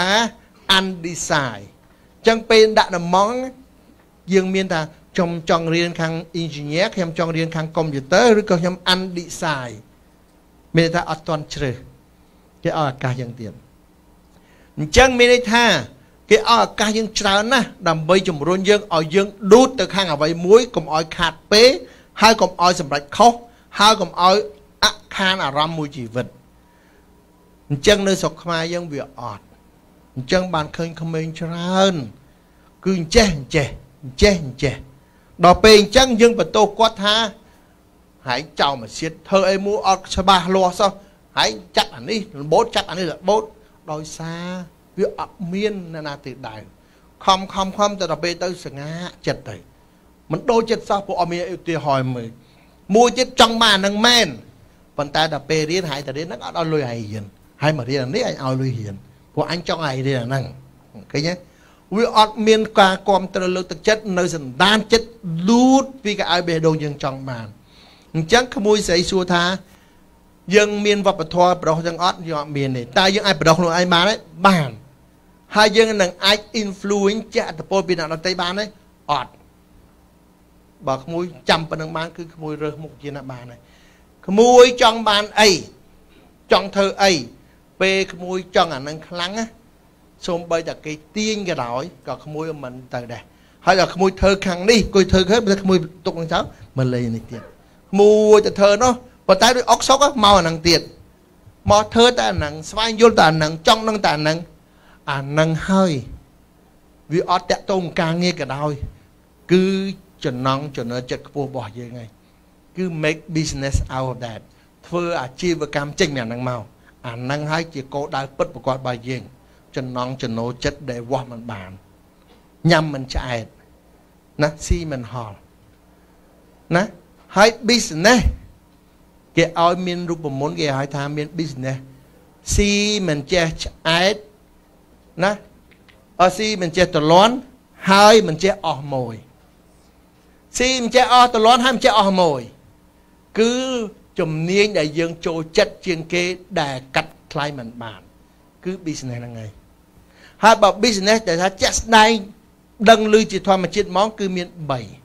Speaker 2: undecided អញ្ចឹងពេលដាក់ដំណងយើងមានថាខ្ញុំចង់រៀនខាង engineer ខ្ញុំចង់រៀនខាង computer ឬក៏ខ្ញុំ undecided មានថាអត់ទាន់ជ្រើសគេអោយឱកាសយ៉ាងទៀតអញ្ចឹងមានន័យថាគេអោយឱកាសយើងច្រើនណាស់ដើម្បីជំរុញយើងឲ្យយើងឌូតទៅខាងអ្វីមួយកុំអោយខាតពេលហើយកុំអោយសម្រេចខុសហើយកុំអោយអខានអារម្មណ៍មួយជីវិតអញ្ចឹងនៅស្រុកខ្មែរយើងវាអត់អញ្ចឹងបានឃើញក្មេងច្រើនគឺអញ្ចេះអញ្ចេះអញ្ចេះអញ្ចេះដល់ពេលអញ្ចឹងយើងបន្ទោសគាត់ថាហើយចោលមកទៀតធ្វើអីមួយអត់ច្បាស់លាស់សោះហើយចាក់អានេះរបូតចាក់អានេះរបូតដោយសារវាអត់មានអ្នកណាទេដៅខំខំខំទៅដល់ពេលទៅសងាចិត្តទៅមិនដូចចិត្តសោះពួកអត់មានឧទាហរណ៍មើលមួយទៀតចង់បានហ្នឹងមែនប៉ុន្តែដល់ពេលរៀនហើយតែរៀនហ្នឹងអត់ឲ្យលុយឲ្យរៀនហើយមករៀនអានេះអញឲ្យលុយរៀនព្រោះអញចង់ឲ្យរៀនអាហ្នឹងឃើញទេវាអត់មានការគ្រប់គ្រងលើកទឹកចិត្តនៅសន្តានចិត្តលូតពីកៅអៅបេះដូងយើងចង់បានអញ្ចឹងក្មួយស្រីសួរថាយើងមានវប្បធម៌ប្រុសទាំងអត់យើងអត់មានទេតើយើងអាចប្រុសខ្លួនឯងបានទេបានហើយយើងនឹងអាច influence ជះឥទ្ធិពលពីអ្នកដទៃបានទេអត់បើក្មួយចាំប៉ុណ្្នឹងបានគឺក្មួយរើសមុខជាណាបានហើយក្មួយចង់បានអីចង់ធ្វើអីពេលក្មួយចង់អានឹងខ្លាំងណាសូម្បីតែគេទាញក៏ដោយក៏ក្មួយមិនទៅដែរហើយដល់ក្មួយធ្វើខាងនេះគួយធ្វើឃើញបើក្មួយទុកនឹងចោលមកលេងនេះទៀតក្មួយទៅធ្វើនោះប៉ុន្តែដូចអុកសុកមកអានឹងទៀតមកធ្វើតែអានឹងស្វែងយល់តែអានឹងចង់នឹងតែអានឹងអានឹងហើយវាអត់តាក់ទងការងារក៏ដោយគឺចំណង់ចំណើចិត្តខ្ពស់របស់យើងហើយគឺ make business out of that ធ្វើអាជីវកម្មចេញពីអានឹងមកអានឹងហើយជាគោលដៅពិតប្រកបរបស់យើងចំណង់ចំណូលចិត្តដែលវាស់មិនបានញ៉ាំមិនឆ្អែតណាស៊ីមិនហល់ណាហើយ business គេឲ្យមានរូបមន្តគេហៅថាមាន business ស៊ីមិនចេះឆ្អែតណាអត់ស៊ីមិនចេះតលន់ហើយមិនចេះអស់មួយស៊ីមិនចេះអស់តលន់ហើយមិនចេះអស់មួយគឺជំនាញដែលយើងចូលចិត្តជាងគេដែលកាត់ថ្លៃមិនបានគឺ business ហ្នឹងហើយហើយបើ business ដែលថាចាក់ស្ដែងដឹងឮជាធម្មជាតិហ្មងគឺមាន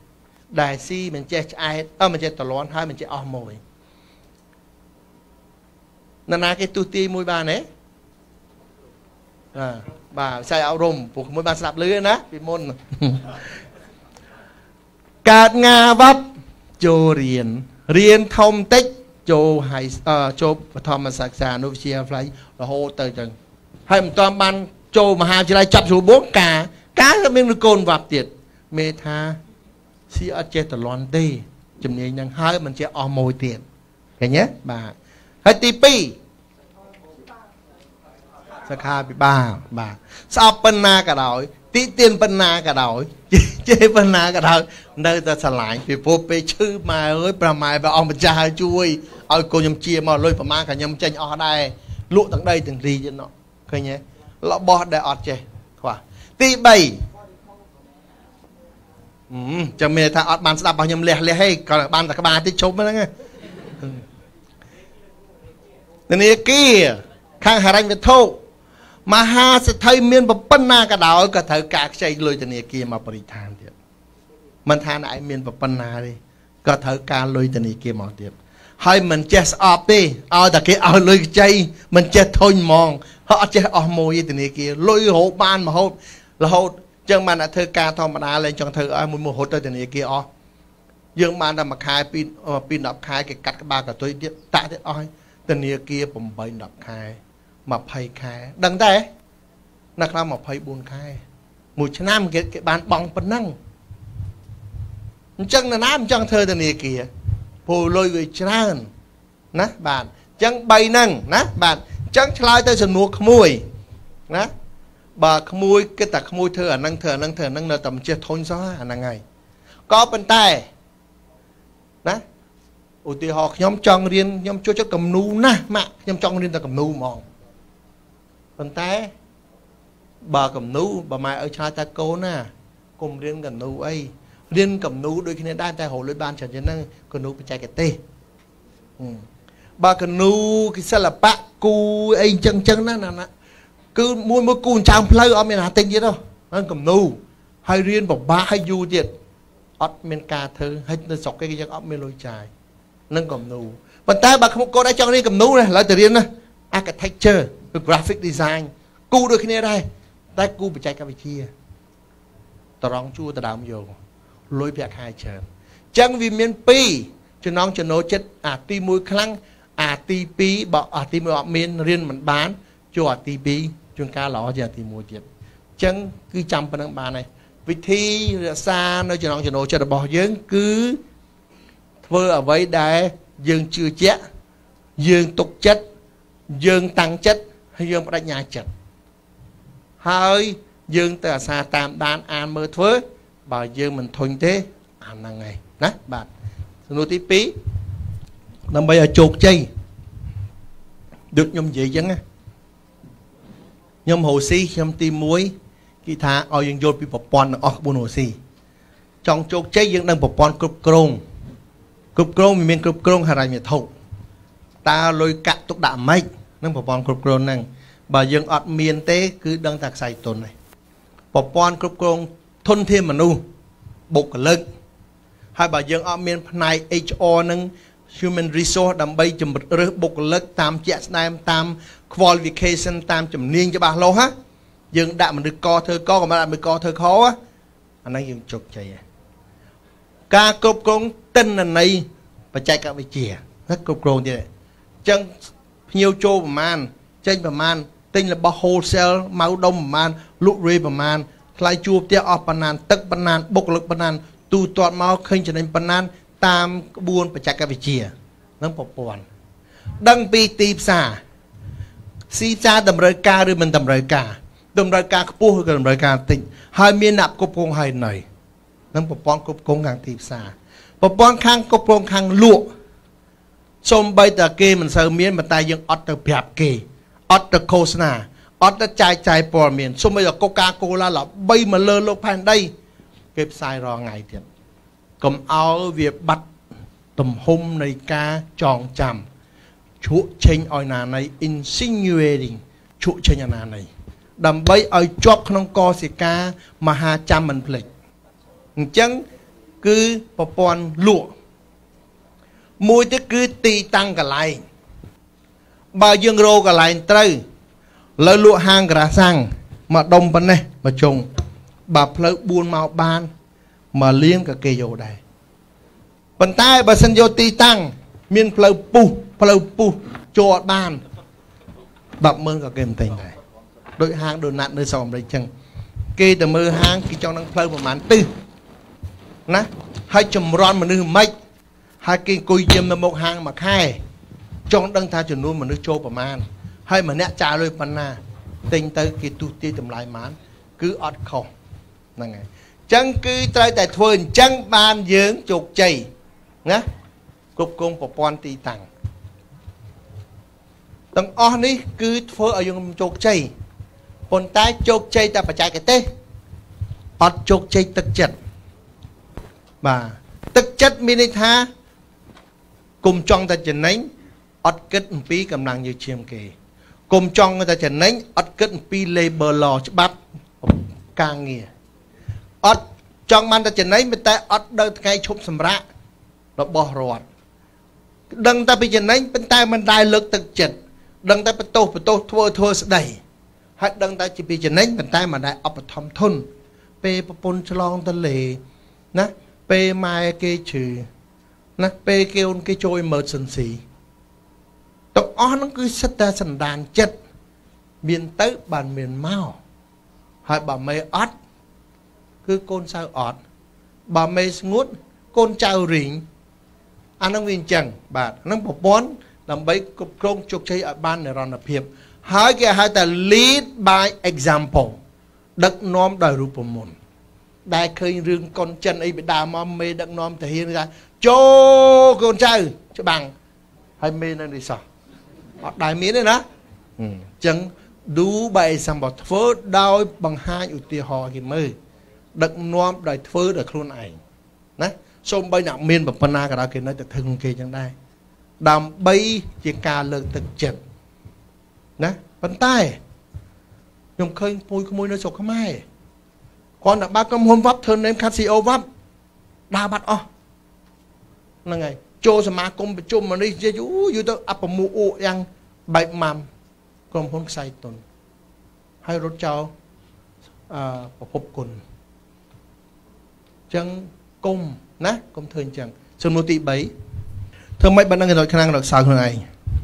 Speaker 2: 3ដែលស៊ីមិនចេះឆ្អែតអត់មិនចេះតលន់ហើយមិនចេះអស់មួយណាណាគេទូទាយមួយបានទេអើបាទផ្សាយអប់រំពួកមួយបានស្ដាប់ឮណាពីមុនកើតងាវ៉ាប់ចូលរៀនរៀនធំតិចចូលហើយចូលបឋមសិក្សាអនុវិទ្យាល័យរហូតទៅចឹងហើយមិនទាន់បានចូលមហាវិទ្យាល័យចាប់ស្រួលបងការការក៏មានកូនវ៉ាប់ទៀតមេថាស៊ីអត់ចេះតលន់ទេជំនាញហ្នឹងហើយមិនចេះអស់មួយទៀតឃើញទេបាទហើយទី2សិក្ខាពិបាលបាទស្អប់ប៉ុណ្ណាក៏ដោយ tí tiền bên na cả đầu chế bên na cả đầu nơi ta xả lại vì phố bê chư mà ơi bà mày bà ông bà cha chui ôi cô nhầm chia mà lôi bà má cả nhầm chanh ở đây lụa tận đây từng gì cho nó coi nhé lọ bò để ọt chê khoa tí bảy cho mẹ ta ọt bàn sẽ đạp bao nhầm lẹ lẹ hay còn bàn là các bà tí chốt mới đó nghe nên này kia khang hà ranh về thô mà ha sẽ thấy miền bờ bên na cả đảo cả thời cả xây lôi từ này kia mà bari than thiệt mình than lại miền bờ bên na đi cả thời cả lôi từ này kia mà thiệt hay mình chết ọp đi ao ta kia ao lôi chay mình chết thôi mong họ chết ở môi từ này kia lôi hộ ban mà hộ là hộ chân mà đã thơ ca thong mà đã lên trong thơ ai muốn mua hộ từ này kia o dương mà đã mà khai pin pin đập khai cái cắt cái ba cả tôi biết tại thế oi từ này kiaผมbay đập khai mà phây khai đằng đâyนักเรามาphây buồn khai mùi chăn nam cái cái bàn bong phần năng chân là nam chân thơ từ này kìa phù lôi người chăn nè bạn chân bay năng nè bạn chân lại tới sân mua khmui nè bà khmui cái tạc khmui thơ ở năng thơ năng thơ năng là tầm chia thôn gió à năng ngày có bên tay nè ủa thì họ nhóm trong riêng nhóm cho cho cầm nu nè mà nhóm trong riêng ta cầm nu mòn phần té bà cầm nú bà mai ở cha ta cô nè cùng riêng cầm nú ấy riêng cầm nú đôi khi này đai tay hồ lưỡi ban chẳng cho năng cầm nú bị chạy cái tê bà cầm nú cái sao là bác cu ấy chân chân đó nè cứ mua mua cu trang play ở miền Hà Tĩnh vậy đâu anh cầm nú hay riêng bảo ba hay du tiệt ớt miền ca thơ hay nó sọc cái cái ớt miền lôi chài nâng cầm nú phần tay bà không cô đã cho đi cầm nú này lại từ riêng nè architecture graphic design cu đôi khi này đây ta cu bị chạy cả bị chia tao rong chua tao đào vô lôi bẹt hai chờ chẳng vì miền pi cho nong cho nó chết à ti mùi khăng à ti pi bỏ à ti mùi miền riêng mình bán cho à ti pi chuyên ca lọ giờ ti mùi tiệt chẳng cứ chăm phần năng bà này vì thi xa nơi cho nong cho nó cho bỏ dưỡng cứ vơ ở với đại dương chưa chết dương tục chất dương tăng chất hay dương bắt nhà chất hơi dương từ xa tam đan an mơ thưa bảo dương mình thuần thế ăn là ngày nè bạn nô tí pí làm bây giờ chột chay được nhom gì chứ nhom hồ si nhom tim muối khi thà ở dương vô bị bọc pon ở buôn hồ si trong chột chay dương đang bọc pon cướp krong cướp krong miền cướp krong hà miệt thụ ta lôi cạn tục đạm mấy nâng bọc pon cướp krong nâng bà dương ọt miền tế cứ đăng tạc xài tồn này bọc pon cướp krong thôn thêm mà nu bột cả lực hai bà dương ở miền này hát rờ nâng human resource đầm bay chùm rớt bột cả lực tam chẹt nam tam qualification tam chùm niên cho bà lâu ha dương đạm mình được co thơ co còn mà đạm mình co thơ khó á anh ấy dương chụp chạy ca cướp krong tin là này và chạy cả về chìa rất cướp krong như vậy chân nhiều châu mà man trên bà man tinh là bao wholesale máu đông mà man lụ rê bà man lại chua tia ọp bà nan tức bà nan bốc lực bà nan tu toàn máu khinh cho nên bà nan tam buôn bà chắc cả về chìa nâng bọc bòn đăng bì tịp xà si xa đầm rơi ca rồi mình đầm rơi ca đầm rơi ca khô hơn đầm rơi ca tỉnh hai miền nạp cốp công hai này nâng bọc bòn cốp công càng tịp xà bọc bòn khang cốp công khang lụa xôm bây tờ kê mình sơ miền mà tay dương ọt tờ bẹp kê ọt tờ khô sna ọt tờ chai chai bò miền xôm bây giờ coca cola là bây mà lơ lô pan đây kếp sai rò ngày thiệt cầm áo việc bắt tầm hôm này ca tròn chằm chúa chênh oi nà này insinuating chúa chênh nà này đầm bây oi chọc không co xì ca mà hà chăm mình phịch chẳng cứ bò bòn lụa mùi tức cứ tì tăng cả lại bà dương rô cả lại trời lời lụa hàng cả sang mà đông bên này mà trùng bà phơi buôn màu ban mà liên cả cây dầu đây bên tai bà sân vô tì tăng miền phơi pu phơi pu cho ban bập mơn cả kem tình này đội hàng đồ nặn nơi sòm đây chăng kê từ mưa hàng khi trong năng phơi một màn tư nè hai chùm ron mà nước mấy hai cái cùi diêm là một hàng mà khai trong đăng tha chuẩn luôn mà nước trâu bà man hay mà nẹ trả lời bà na tình tới cái tu tiên tầm lại mán cứ ọt khổ năng này chẳng cứ trai tại phơi chẳng ban dưỡng chục chày nhá cục cung của quan tì tặng tầng on đi cứ phơi ở dùng chục chày còn tay chục chày ta phải chạy cái tê ọt chục chày tức chất bà tức chất mi đi tha cùng trong ta chân nánh ọt kết một phí cầm năng như chiêm kì cùng trong người ta chân nánh ọt kết một phí labor law chứ bắt càng nghĩa ọt trong man ta chân nánh mình ta ọt đơn ngay chụp sầm rạ nó bỏ rọt đừng ta bị chân nánh bên tay mình đai lực tức chất đừng ta bị tô bị tô thua thua sẽ đầy hay đừng ta chỉ bị chân nánh bên tay mà đại ấp thầm thun pe pôn chlong ta lệ nè pe mai kê trừ nè pe kêu cái trôi mờ sần xì tộc on nó cứ sét ta sần đàn chất miền tới bàn miền mau hay bà mê ót cứ côn sao ót bà mê ngút côn trao rỉnh anh đang viên chẳng bà nó một bón làm bấy cục công chụp chơi ở ban này rồi là hiệp hai cái hai ta lead by example đất nom đời rùa mồn đại khơi rương con chân ấy bị đào mom mê đất nom thể hiện ra cho con trai cho bằng hay mê nên đi sao đại miến đấy đó chẳng đủ bài xem bảo phớ đau bằng hai ưu tiên họ kì mơ đất nom đời phớ đời khuôn ảnh nè xong bây nặng miên bằng pana cả đó kì nói thật thân kì chẳng đây đàm bay chỉ cả lượng thực chất nè bàn tay nhung khơi môi môi nó sọc không ai còn là ba công hôn vấp thân em khát xì ô vấp đa bắt o là ngày cho xem mà công bị chôm mà đi chơi chú chú tôi áp mũ ô yang bảy mầm công hôn say tuần hay rốt cháu à phục quần chân công nè công thường chẳng sơn mô tị bấy thưa mấy bạn đang ngồi khả năng được sao này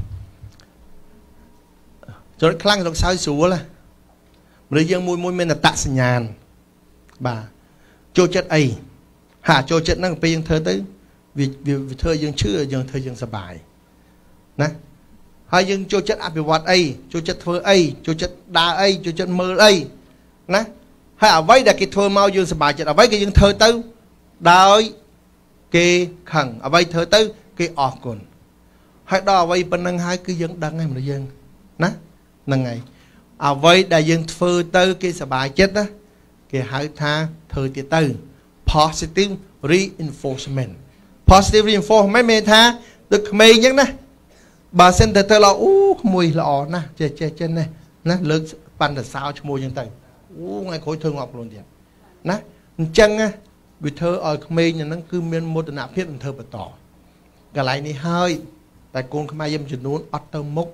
Speaker 2: rồi khả năng được sao xuống là bây giờ mùi mùi mình là tạ sinh nhàn bà cho chất ấy hạ cho chất năng bây giờ thơ tới vì vì thơ dương chưa dương thơ dương sờ bài nè hai dương cho chất áp vật ấy cho chất thơ ấy cho chất đa ấy cho chất mơ ấy nè hay ở vây là cái thơ mau dương sờ bài chất ở vây cái dương thơ tới đôi kê khẳng ở vây thơ tới cái ọt còn hay đó vây bên năng hai cứ dương đăng hay mà dương nè năng ngày à vây đại dương thơ tới cái sờ bài chất đó cái hai tha thơ tiệt tư positive reinforcement positive reinforcement mấy tha được mấy nhắc nè bà sen thơ thơ là ú mùi lọ nè chơi chơi chơi này nè lớn ban là sao cho mùi như thế ú ngay khối thơ ngọc luôn vậy nè chân á vì thơ ở mấy nhà nó cứ miên một nạp thiết thơ bật tỏ cái lại này hơi tại con không ai dâm chuyển nón ọt tơ mốc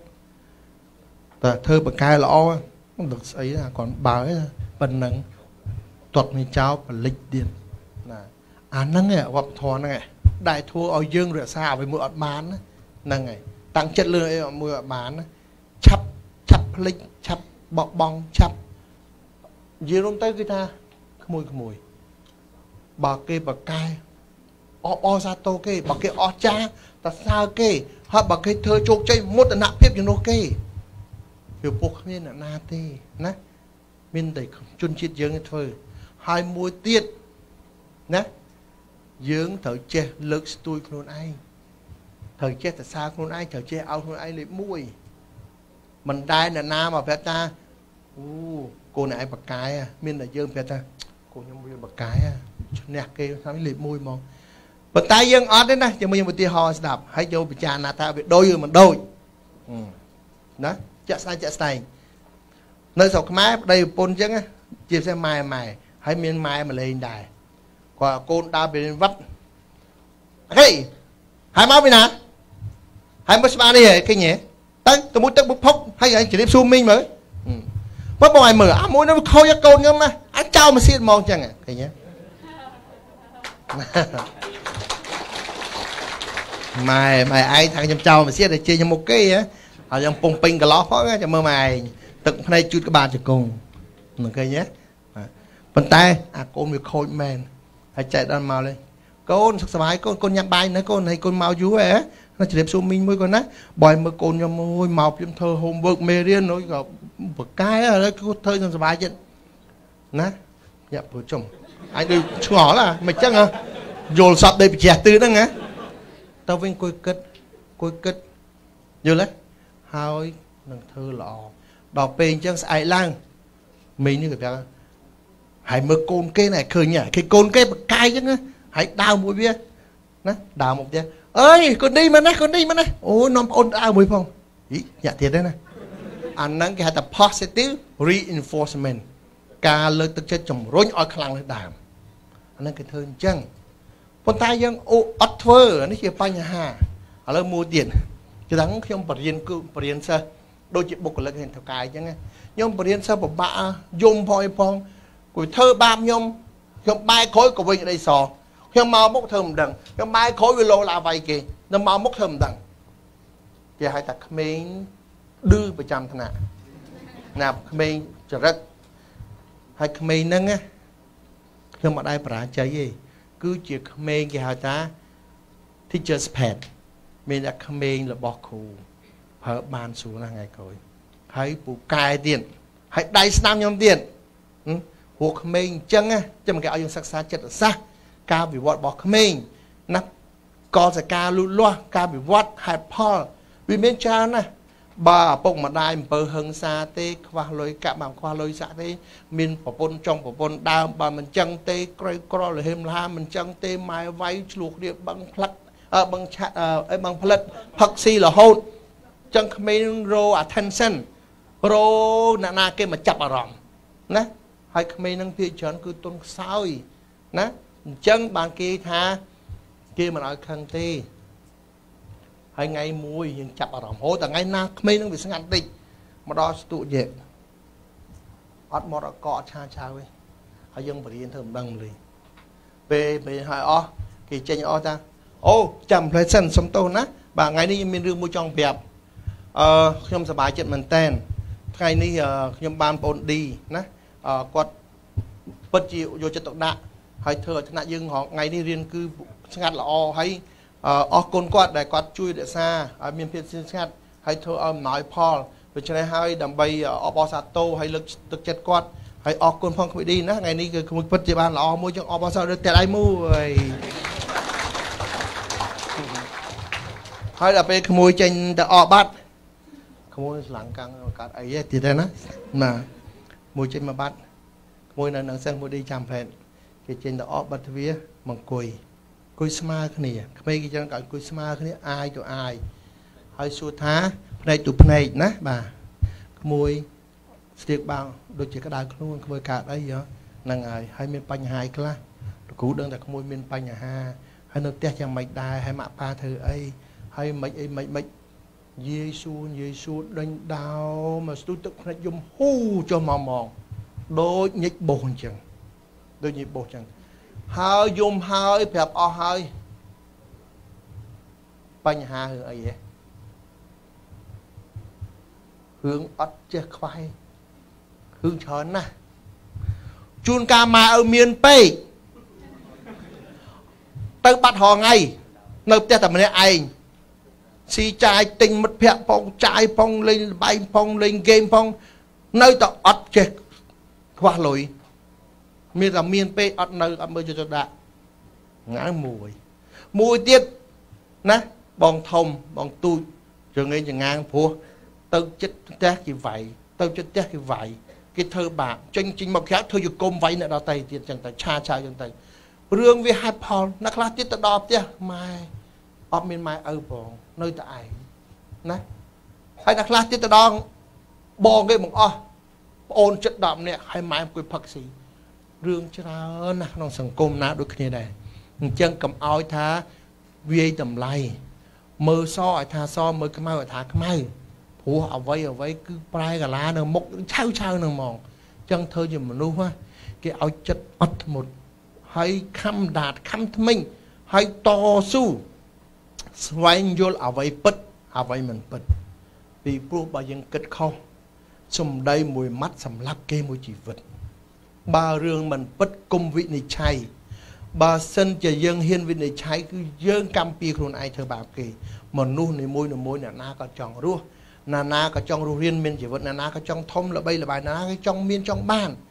Speaker 2: thơ bật cai lọ không được ấy là còn bà ấy bần nặng tuột mình cháu và lịch điện à năng ấy gặp thò năng ấy đại thua ở dương rửa xa với mưa bán năng ấy tăng chất lượng ấy mưa bán chắp chắp lịch chắp bọ bong chắp gì luôn tới cái ta mùi mùi bà kê bà cai o o ra tô kê bà kê o cha ta sao kê họ bà kê thơ chốt chơi một là nạp phép cho nó kê hiểu buộc nên là na tê nè mình đầy chun chiết dương thôi hai mùi tiết nè dưỡng thở che lực tôi luôn ai thời che tại sao luôn ai thời che ao luôn ai lấy mùi mình đai là nam mà phải ta u cô này bạc cái à miên là dương phải ta cô nhom miên bạc cái à nẹt kêu sao lấy mùi mong bạc tay dương ót đấy nè cho mình một tia ho đạp hãy vô bị cha na ta bị đôi rồi mình đôi đó chặt sai chặt sai nơi sọc má đây pôn chứ á chia xe mai mày hãy miên mai mà lên đài và con đa bên vắt cái hai máu bên nào hai máu ba đi cái nhẹ tới tôi muốn tới bút phốc hay anh chỉ đi zoom minh mới mất bao ngày mở áo mũi nó khôi cho con cơ mà anh trao mà xin mong chẳng à cái nhé mày mày ai thằng nhầm trao mà xin để chơi cho một cái á ở trong pung ping cả ló phó cho mơ mày từng nay chút các bạn cho cùng một cái nhé bàn tay à con việc khôi men hãy chạy đàn màu lên con sắp sắp con con nhắm bay nữa con này con màu chú ấy nó chỉ đẹp số mình mới con á bòi mà con nhom môi màu trong thơ hôm vượt mê riêng nói gặp một cái ở đây có thơ trong sắp chứ nè dạ bố chồng anh đi ngỏ là mày chắc hả dồn sọt đây bị chẹt tư đó nghe tao vinh côi kết côi kết như lấy hai nâng thơ lọ đọc bên chân ai lang mình như cái hãy mơ côn kê này khơi nhỉ cái côn kê bậc cay chứ á hãy đào mũi bia nè đào một bia ơi con đi mà nè con đi mà nè ôi nó ôn đào mũi phong ý dạ thiệt đấy nè anh nói cái là positive reinforcement ca lời tức chất chồng rối ở khăn lên đàm anh nói cái thơ chân con tay dân ô ớt thơ nó chỉ bay nhà hà ở lời mua tiền chứ đắng khi ông bật riêng cư bật riêng sơ đôi chị bục là hình thảo cài chứ nghe nhưng bật riêng sơ bảo bạ dùng phoi phong của thơ bam nhông nhông bay khối của mình ở đây sò nhông mau mốc thơm đằng nhông bay khối với lô là vay kì nó mau mốc thơm đằng thì hai ta mình đưa vào trăm thằng nào nào mình trở rất hai mình nâng á nhưng mà đây bà cháy gì cứ chỉ mình cái hai ta teacher's pet mình đã mình là bỏ khủ hở bàn xuống là ngày coi hãy bù cài tiền hãy đáy năm nhông tiền cuộc mình chân á cho mình cái áo sắc xa chất ở xa ca bị vọt bỏ mình nắp có sẽ ca lụt loa ca bị vọt hạt Paul vì bên cha nè bà bông mà đai bờ hưng xa tê qua lối cả bằng qua lối xa tê mình bỏ bôn trong bỏ bôn đau bà mình chân tê coi coi là thêm la mình chân tê mai váy luộc địa bằng plak ờ bằng chặt ờ bằng plak phật si là hôn chân mình ro attention ro nà na kia mà chập ở ròng nè hai mình năng phi chọn cứ tôn sao nè chân bàn kia tha kia mà nói khăn tê hai ngày mùi nhưng chập ở ròng hố tại ngày na mình năng bị sang ăn tịnh mà đó tụ dệt ót mót ở cọ cha cha ấy hai dân bari thơm đằng lì về về hai o kỳ trên o ta ô chậm lại sân sống tô nè bà ngày đi mình đưa mua trong bẹp ờ không sờ bài chuyện mình tên ngày ní nhom ban bồn đi nè quạt bất chịu vô chất tộc đạ hay thừa thằng nạn dương họ ngày đi riêng cư ngắt là o hay o côn quạt để quạt chui để xa ở miền phía xin ngắt hay thừa âm nói Paul vì cho nên hai đầm bay o bò sát tô hay lực thực chất quạt hay o côn phong không đi nè ngày ní cứ một bất chịu ban là o mua cho o bò sát được tiền ai mua rồi hay là về mùi trên ta o bắt mùi lặng căng cả ấy thì thế đó mà mùi trên mà bắt mùi này nó sang mùi đi chạm phèn cái trên đó o bắt vía bằng cùi cùi sma cái này mấy cái chân cả cùi sma cái này ai cho ai hay xua thá này tụt này nè bà mùi tiệc bao đôi chỉ cái đài luôn mùi cả đấy giờ năng ai hay miền Panh hai cái cú đơn là mùi miền Panh nhà ha hay nó test cho mạch đài hay mạ pa thử ấy hay mấy ấy mấy mấy Giê-xu Giê-xu đánh đau mà tôi tức phải dùng hú cho mò mòn đôi nhích bồn chừng đôi nhích bồn chừng hơi dùng hơi phép o hơi bánh hà hướng ấy vậy hướng ớt chết khoai hướng chớn nè chun ca mà ở miền Tây tới bắt họ ngay nộp tiền tầm này anh si trai tình mất phép phong trai phong lên bay phong lên game phong nơi tao ớt chết qua lối miền là miền Tây ớt nơi ớt mới cho cho đã ngã mùi mùi tiết nè bong thông bong tôi rồi nghe chẳng ngang phua tao chết tét gì vậy tao chết tét gì vậy cái thơ bạc tranh chính một khác thôi dù công váy nữa đó tay tiền chẳng tay cha cha chẳng tay rương với hai Paul nó khá tiết tao đọc chứ mai ớt miền mai ở bong nơi tại nè hay là khá tiết tao đọc bong cái một o ôn chất đậm nè hay mai quỳ phật sĩ rương cho ra nè nó sẵn công ná đôi khi này chân cầm oi thá vi tầm lay mơ so ở thà so mơ cái mai ở thà cái mai phù ở vây ở vây cứ prai gà lá nó mốc chao chao nó mòn chân thơ gì mà nu ha cái áo chất ớt một hay khăm đạt khăm mình hay to su xoay vô ở vây bứt ở vây mình bứt vì pru bà dân kết khâu xung đây mùi mắt sầm lắc kê mùi chỉ vật ba rương mình bứt cung vị này chay bà sân chờ dân hiên vị này chay cứ dân cam pi khuôn ai thơ bảo kì mà nu này môi này môi nè na có chọn rua nà na có trong ru riêng miền chỉ vật nà na có trong thông là bây là bài nà na cái trong miền trong ban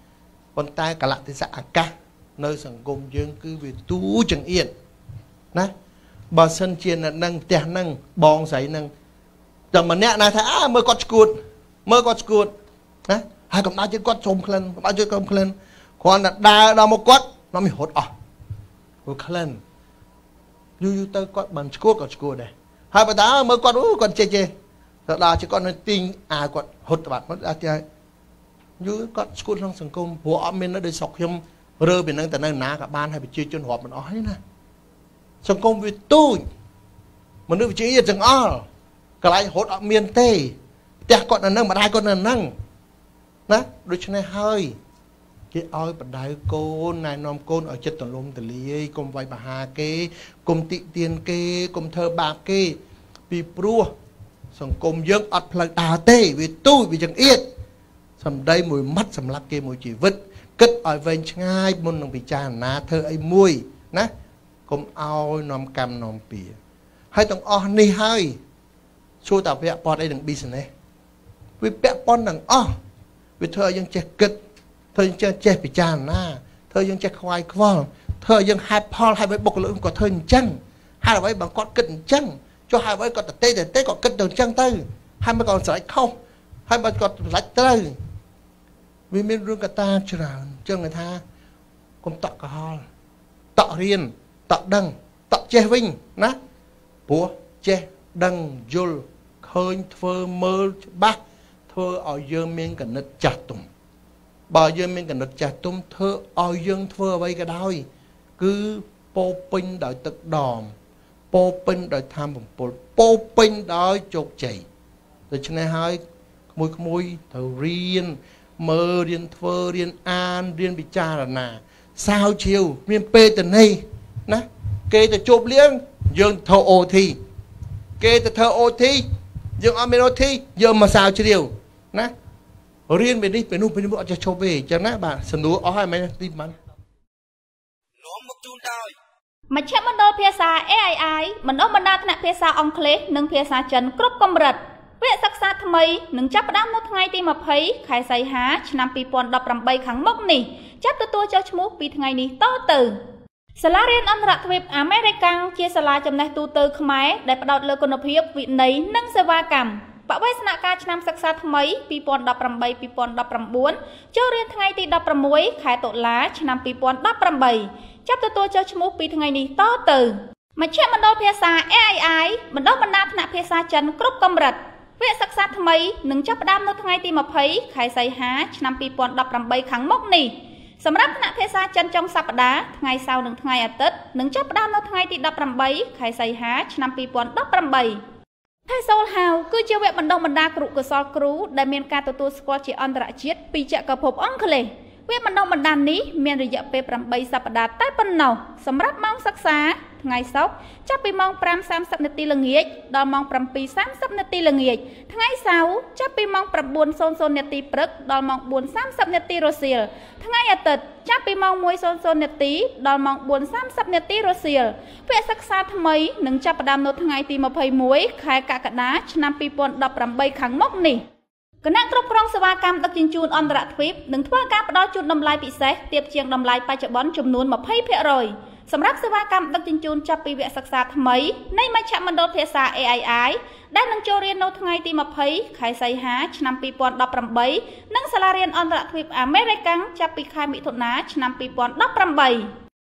Speaker 2: ប៉ុន្តែកលៈទេសៈអាកាសនៅសង្គមយើងគឺវាទូចង្អៀតណាបើសិនជាអ្នកនឹងផ្ទះនឹងបងស្រីនឹងតែម្នាក់ណាថាអើមើលគាត់ឈួតមើលគាត់ឈួតណាហើយកំដៅជិតគាត់សុំក្លិនកំដៅជិតគាត់ក្លិនគ្រាន់តែដើរដល់មកគាត់នាំឲ្យរត់អស់ព្រោះក្លិនយូរយូរទៅគាត់បានឈួតគាត់ឈួតដែរហើយបើតើមើលគាត់អូគាត់ចេះចេះទៅដល់ជិតគាត់នៅទីងអាគាត់រត់បាត់គាត់អាចយូរគាត់ឈួតក្នុងសង្គមព្រោះអត់មាននៅដូចស្រុកខ្ញុំរើពីនឹងទៅនៅណាក៏បានហើយប្រជាជនរាប់មិនអស់ទេណាសង្គមវាទូចមនុស្សវិជាទាំងអស់កន្លែងរត់អត់មានទេផ្ទះគាត់នៅនឹងម្ដាយគាត់នៅនឹងណាដូច្នេះហើយគេឲ្យបដៅកូនណែនាំកូនឲ្យចិត្តទលំទលាយកុំវាយបហាគេកុំតិទៀនគេកុំធ្វើបាបគេពីព្រោះសង្គមយើងអត់ផ្លូវដើរទេវាទូចវាចង្អៀតសម្ដីមួយម៉ាត់សម្រាប់គេមួយជីវិតគិតឲ្យវែងឆ្ងាយមុននឹងពិចារណាធ្វើអីមួយណាកុំឲ្យនាំកម្មនាំពៀហើយទាំងអស់នេះហើយសួរតាពាក់ព័ន្ធអីនឹង business វាពាក់ព័ន្ធទាំងអស់វាធ្វើឲ្យយើងចេះគិតធ្វើយើងចេះចេះពិចារណាធ្វើយើងចេះខ្វាយខ្វល់ធ្វើឲ្យយើងហេតុផលហើយបុគ្គលិកគាត់ធ្វើអញ្ចឹងហើយអ្វីបើគាត់គិតអញ្ចឹងចុះហើយអ្វីគាត់ទៅទេទៅគាត់គិតទៅអញ្ចឹងទៅហើយមិនគាត់ស្រេចខុសហើយបើគាត់ស្រេចត្រូវវាមានរឿងកតាច្រើនអញ្ចឹងគេថាកុំតក់កុហលតក់រៀនតក់ដឹងតក់ចេះវិញណាព្រោះចេះដឹងយល់ឃើញធ្វើមើលច្បាស់ធ្វើឲ្យយើងមានកណិតចាស់ទុំបើយើងមានកណិតចាស់ទុំធ្វើឲ្យយើងធ្វើអ្វីក៏ដោយគឺពោពេញដោយទឹកដមពោពេញដោយធម៌បំពុលពោពេញដោយជោគជ័យដូច្នេះហើយក្មួយក្មួយត្រូវរៀនមើលរៀនធ្វើរៀនអានរៀនពិចារណាសាវជ្រាវមានពេលទៅនេះណាគេទៅជប់លៀងយើងធ្វើ អូ ធី គេទៅធ្វើ អូ ធី យើងអត់មាន អូ ធី យើងមកសាវជ្រាវណារៀនពេលនេះពេលនោះពេលនោះអត់ចេះឈប់ទេអញ្ចឹងណាបាទសំណួរអស់ហើយមែនទីប៉ុន្មាន
Speaker 1: នាំមកជូនដោយមជ្ឈមណ្ឌលភាសា เอ ไอ ไอ បណ្ដុះបណ្ដាលថ្នាក់ភាសាអង់គ្លេសនិងភាសាចិនគ្រប់កម្រិតវគ្គសិក្សាថ្មីនឹងចាប់ផ្ដើមនៅថ្ងៃទីម្ភៃខែសីហាឆ្នាំពីរពាន់ដប់ប្រាំបីខាងមុខនេះចាប់ទទួលចុះឈ្មោះពីថ្ងៃនេះតទៅសាលារៀនអន្តរជាតិអាមេរិកជាសាលាចំណេះទូទៅខ្មែរដែលផ្ដោតលើគុណភាពវិន័យនិងសេវាកម្មបវេសនការឆ្នាំសិក្សាថ្មីពីរពាន់ដប់ប្រាំបី ពីរពាន់ដប់ប្រាំបួនចូលរៀនថ្ងៃទីដប់ប្រាំមួយខែតុលាឆ្នាំពីរពាន់ដប់ប្រាំបីចាប់ទទួលចុះឈ្មោះពីថ្ងៃនេះតទៅមជ្ឈមណ្ឌលភាសា เอ ไอ ไอ បណ្ដុះបណ្ដាលថ្នាក់ភាសាចិនគ្រប់កម្រិតវគ្គសិក្សាថ្មីនឹងចាប់ផ្ដើមនៅថ្ងៃទីម្ភៃខែសីហាឆ្នាំពីរពាន់ដប់ប្រាំបីខាងមុខនេះសម្រាប់ថ្នាក់ភាសាចិនចុងសប្តាហ៍ថ្ងៃសៅរ៍និងថ្ងៃអាទិត្យនឹងចាប់ផ្ដើមនៅថ្ងៃទីដប់ប្រាំបីខែសីហាឆ្នាំពីរពាន់ដប់ប្រាំបីថៃសូលហៅគឺជាវគ្គបណ្ដុះបណ្ដាលគ្រូកុសលគ្រូដែលមានការទទួលស្គាល់ជាអន្តរជាតិពីចក្រភពអង់គ្លេសវគ្គបណ្ដុះបណ្ដាលនេះមានរយៈពេលប្រាំបីសប្តាហ៍តែប៉ុណ្ណោះសម្រាប់ម៉ោងសិក្សាថ្ងៃសុក្រចាប់ពីម៉ោងប្រាំសាមសិបនាទីល្ងាចដល់ម៉ោងប្រាំពីរសាមសិបនាទីល្ងាចថ្ងៃសៅរ៍ចាប់ពីម៉ោងប្រាំបួននាទីព្រឹកដល់ម៉ោងបួនសាមសិបនាទីរសៀលថ្ងៃអាទិត្យចាប់ពីម៉ោងមួយនាទីដល់ម៉ោងបួនសាមសិបនាទីរសៀលវគ្គសិក្សាថ្មីនឹងចាប់ផ្ដើមនៅថ្ងៃទីម្ភៃមួយខែកក្កដាឆ្នាំពីរពាន់ដប់ប្រាំបីខាងមុខនេះគណៈគ្រប់គ្រងសេវាកម្មដឹកជញ្ជូនអន្តរជាតិនឹងធ្វើការផ្តល់ជូនតម្លៃពិសេសទាបជាងតម្លៃបច្ចុប្បន្នចំនួនยี่สิบเปอร์เซ็นต์ សម្រាប់សេវាកម្មដឹកជញ្ជូនចាប់ពីវគ្គសិក្សាថ្មីនៃមជ្ឈមណ្ឌលភាសា เอ ไอ ไอ ដែលនឹងចូលរៀននៅថ្ងៃទីម្ភៃខែសីហាឆ្នាំពីរពាន់ដប់ប្រាំបីនិងសាលារៀនអន្តរជាតិអាមេរិកចាប់ពីខែមិថុនាឆ្នាំពីរពាន់ដប់ប្រាំបី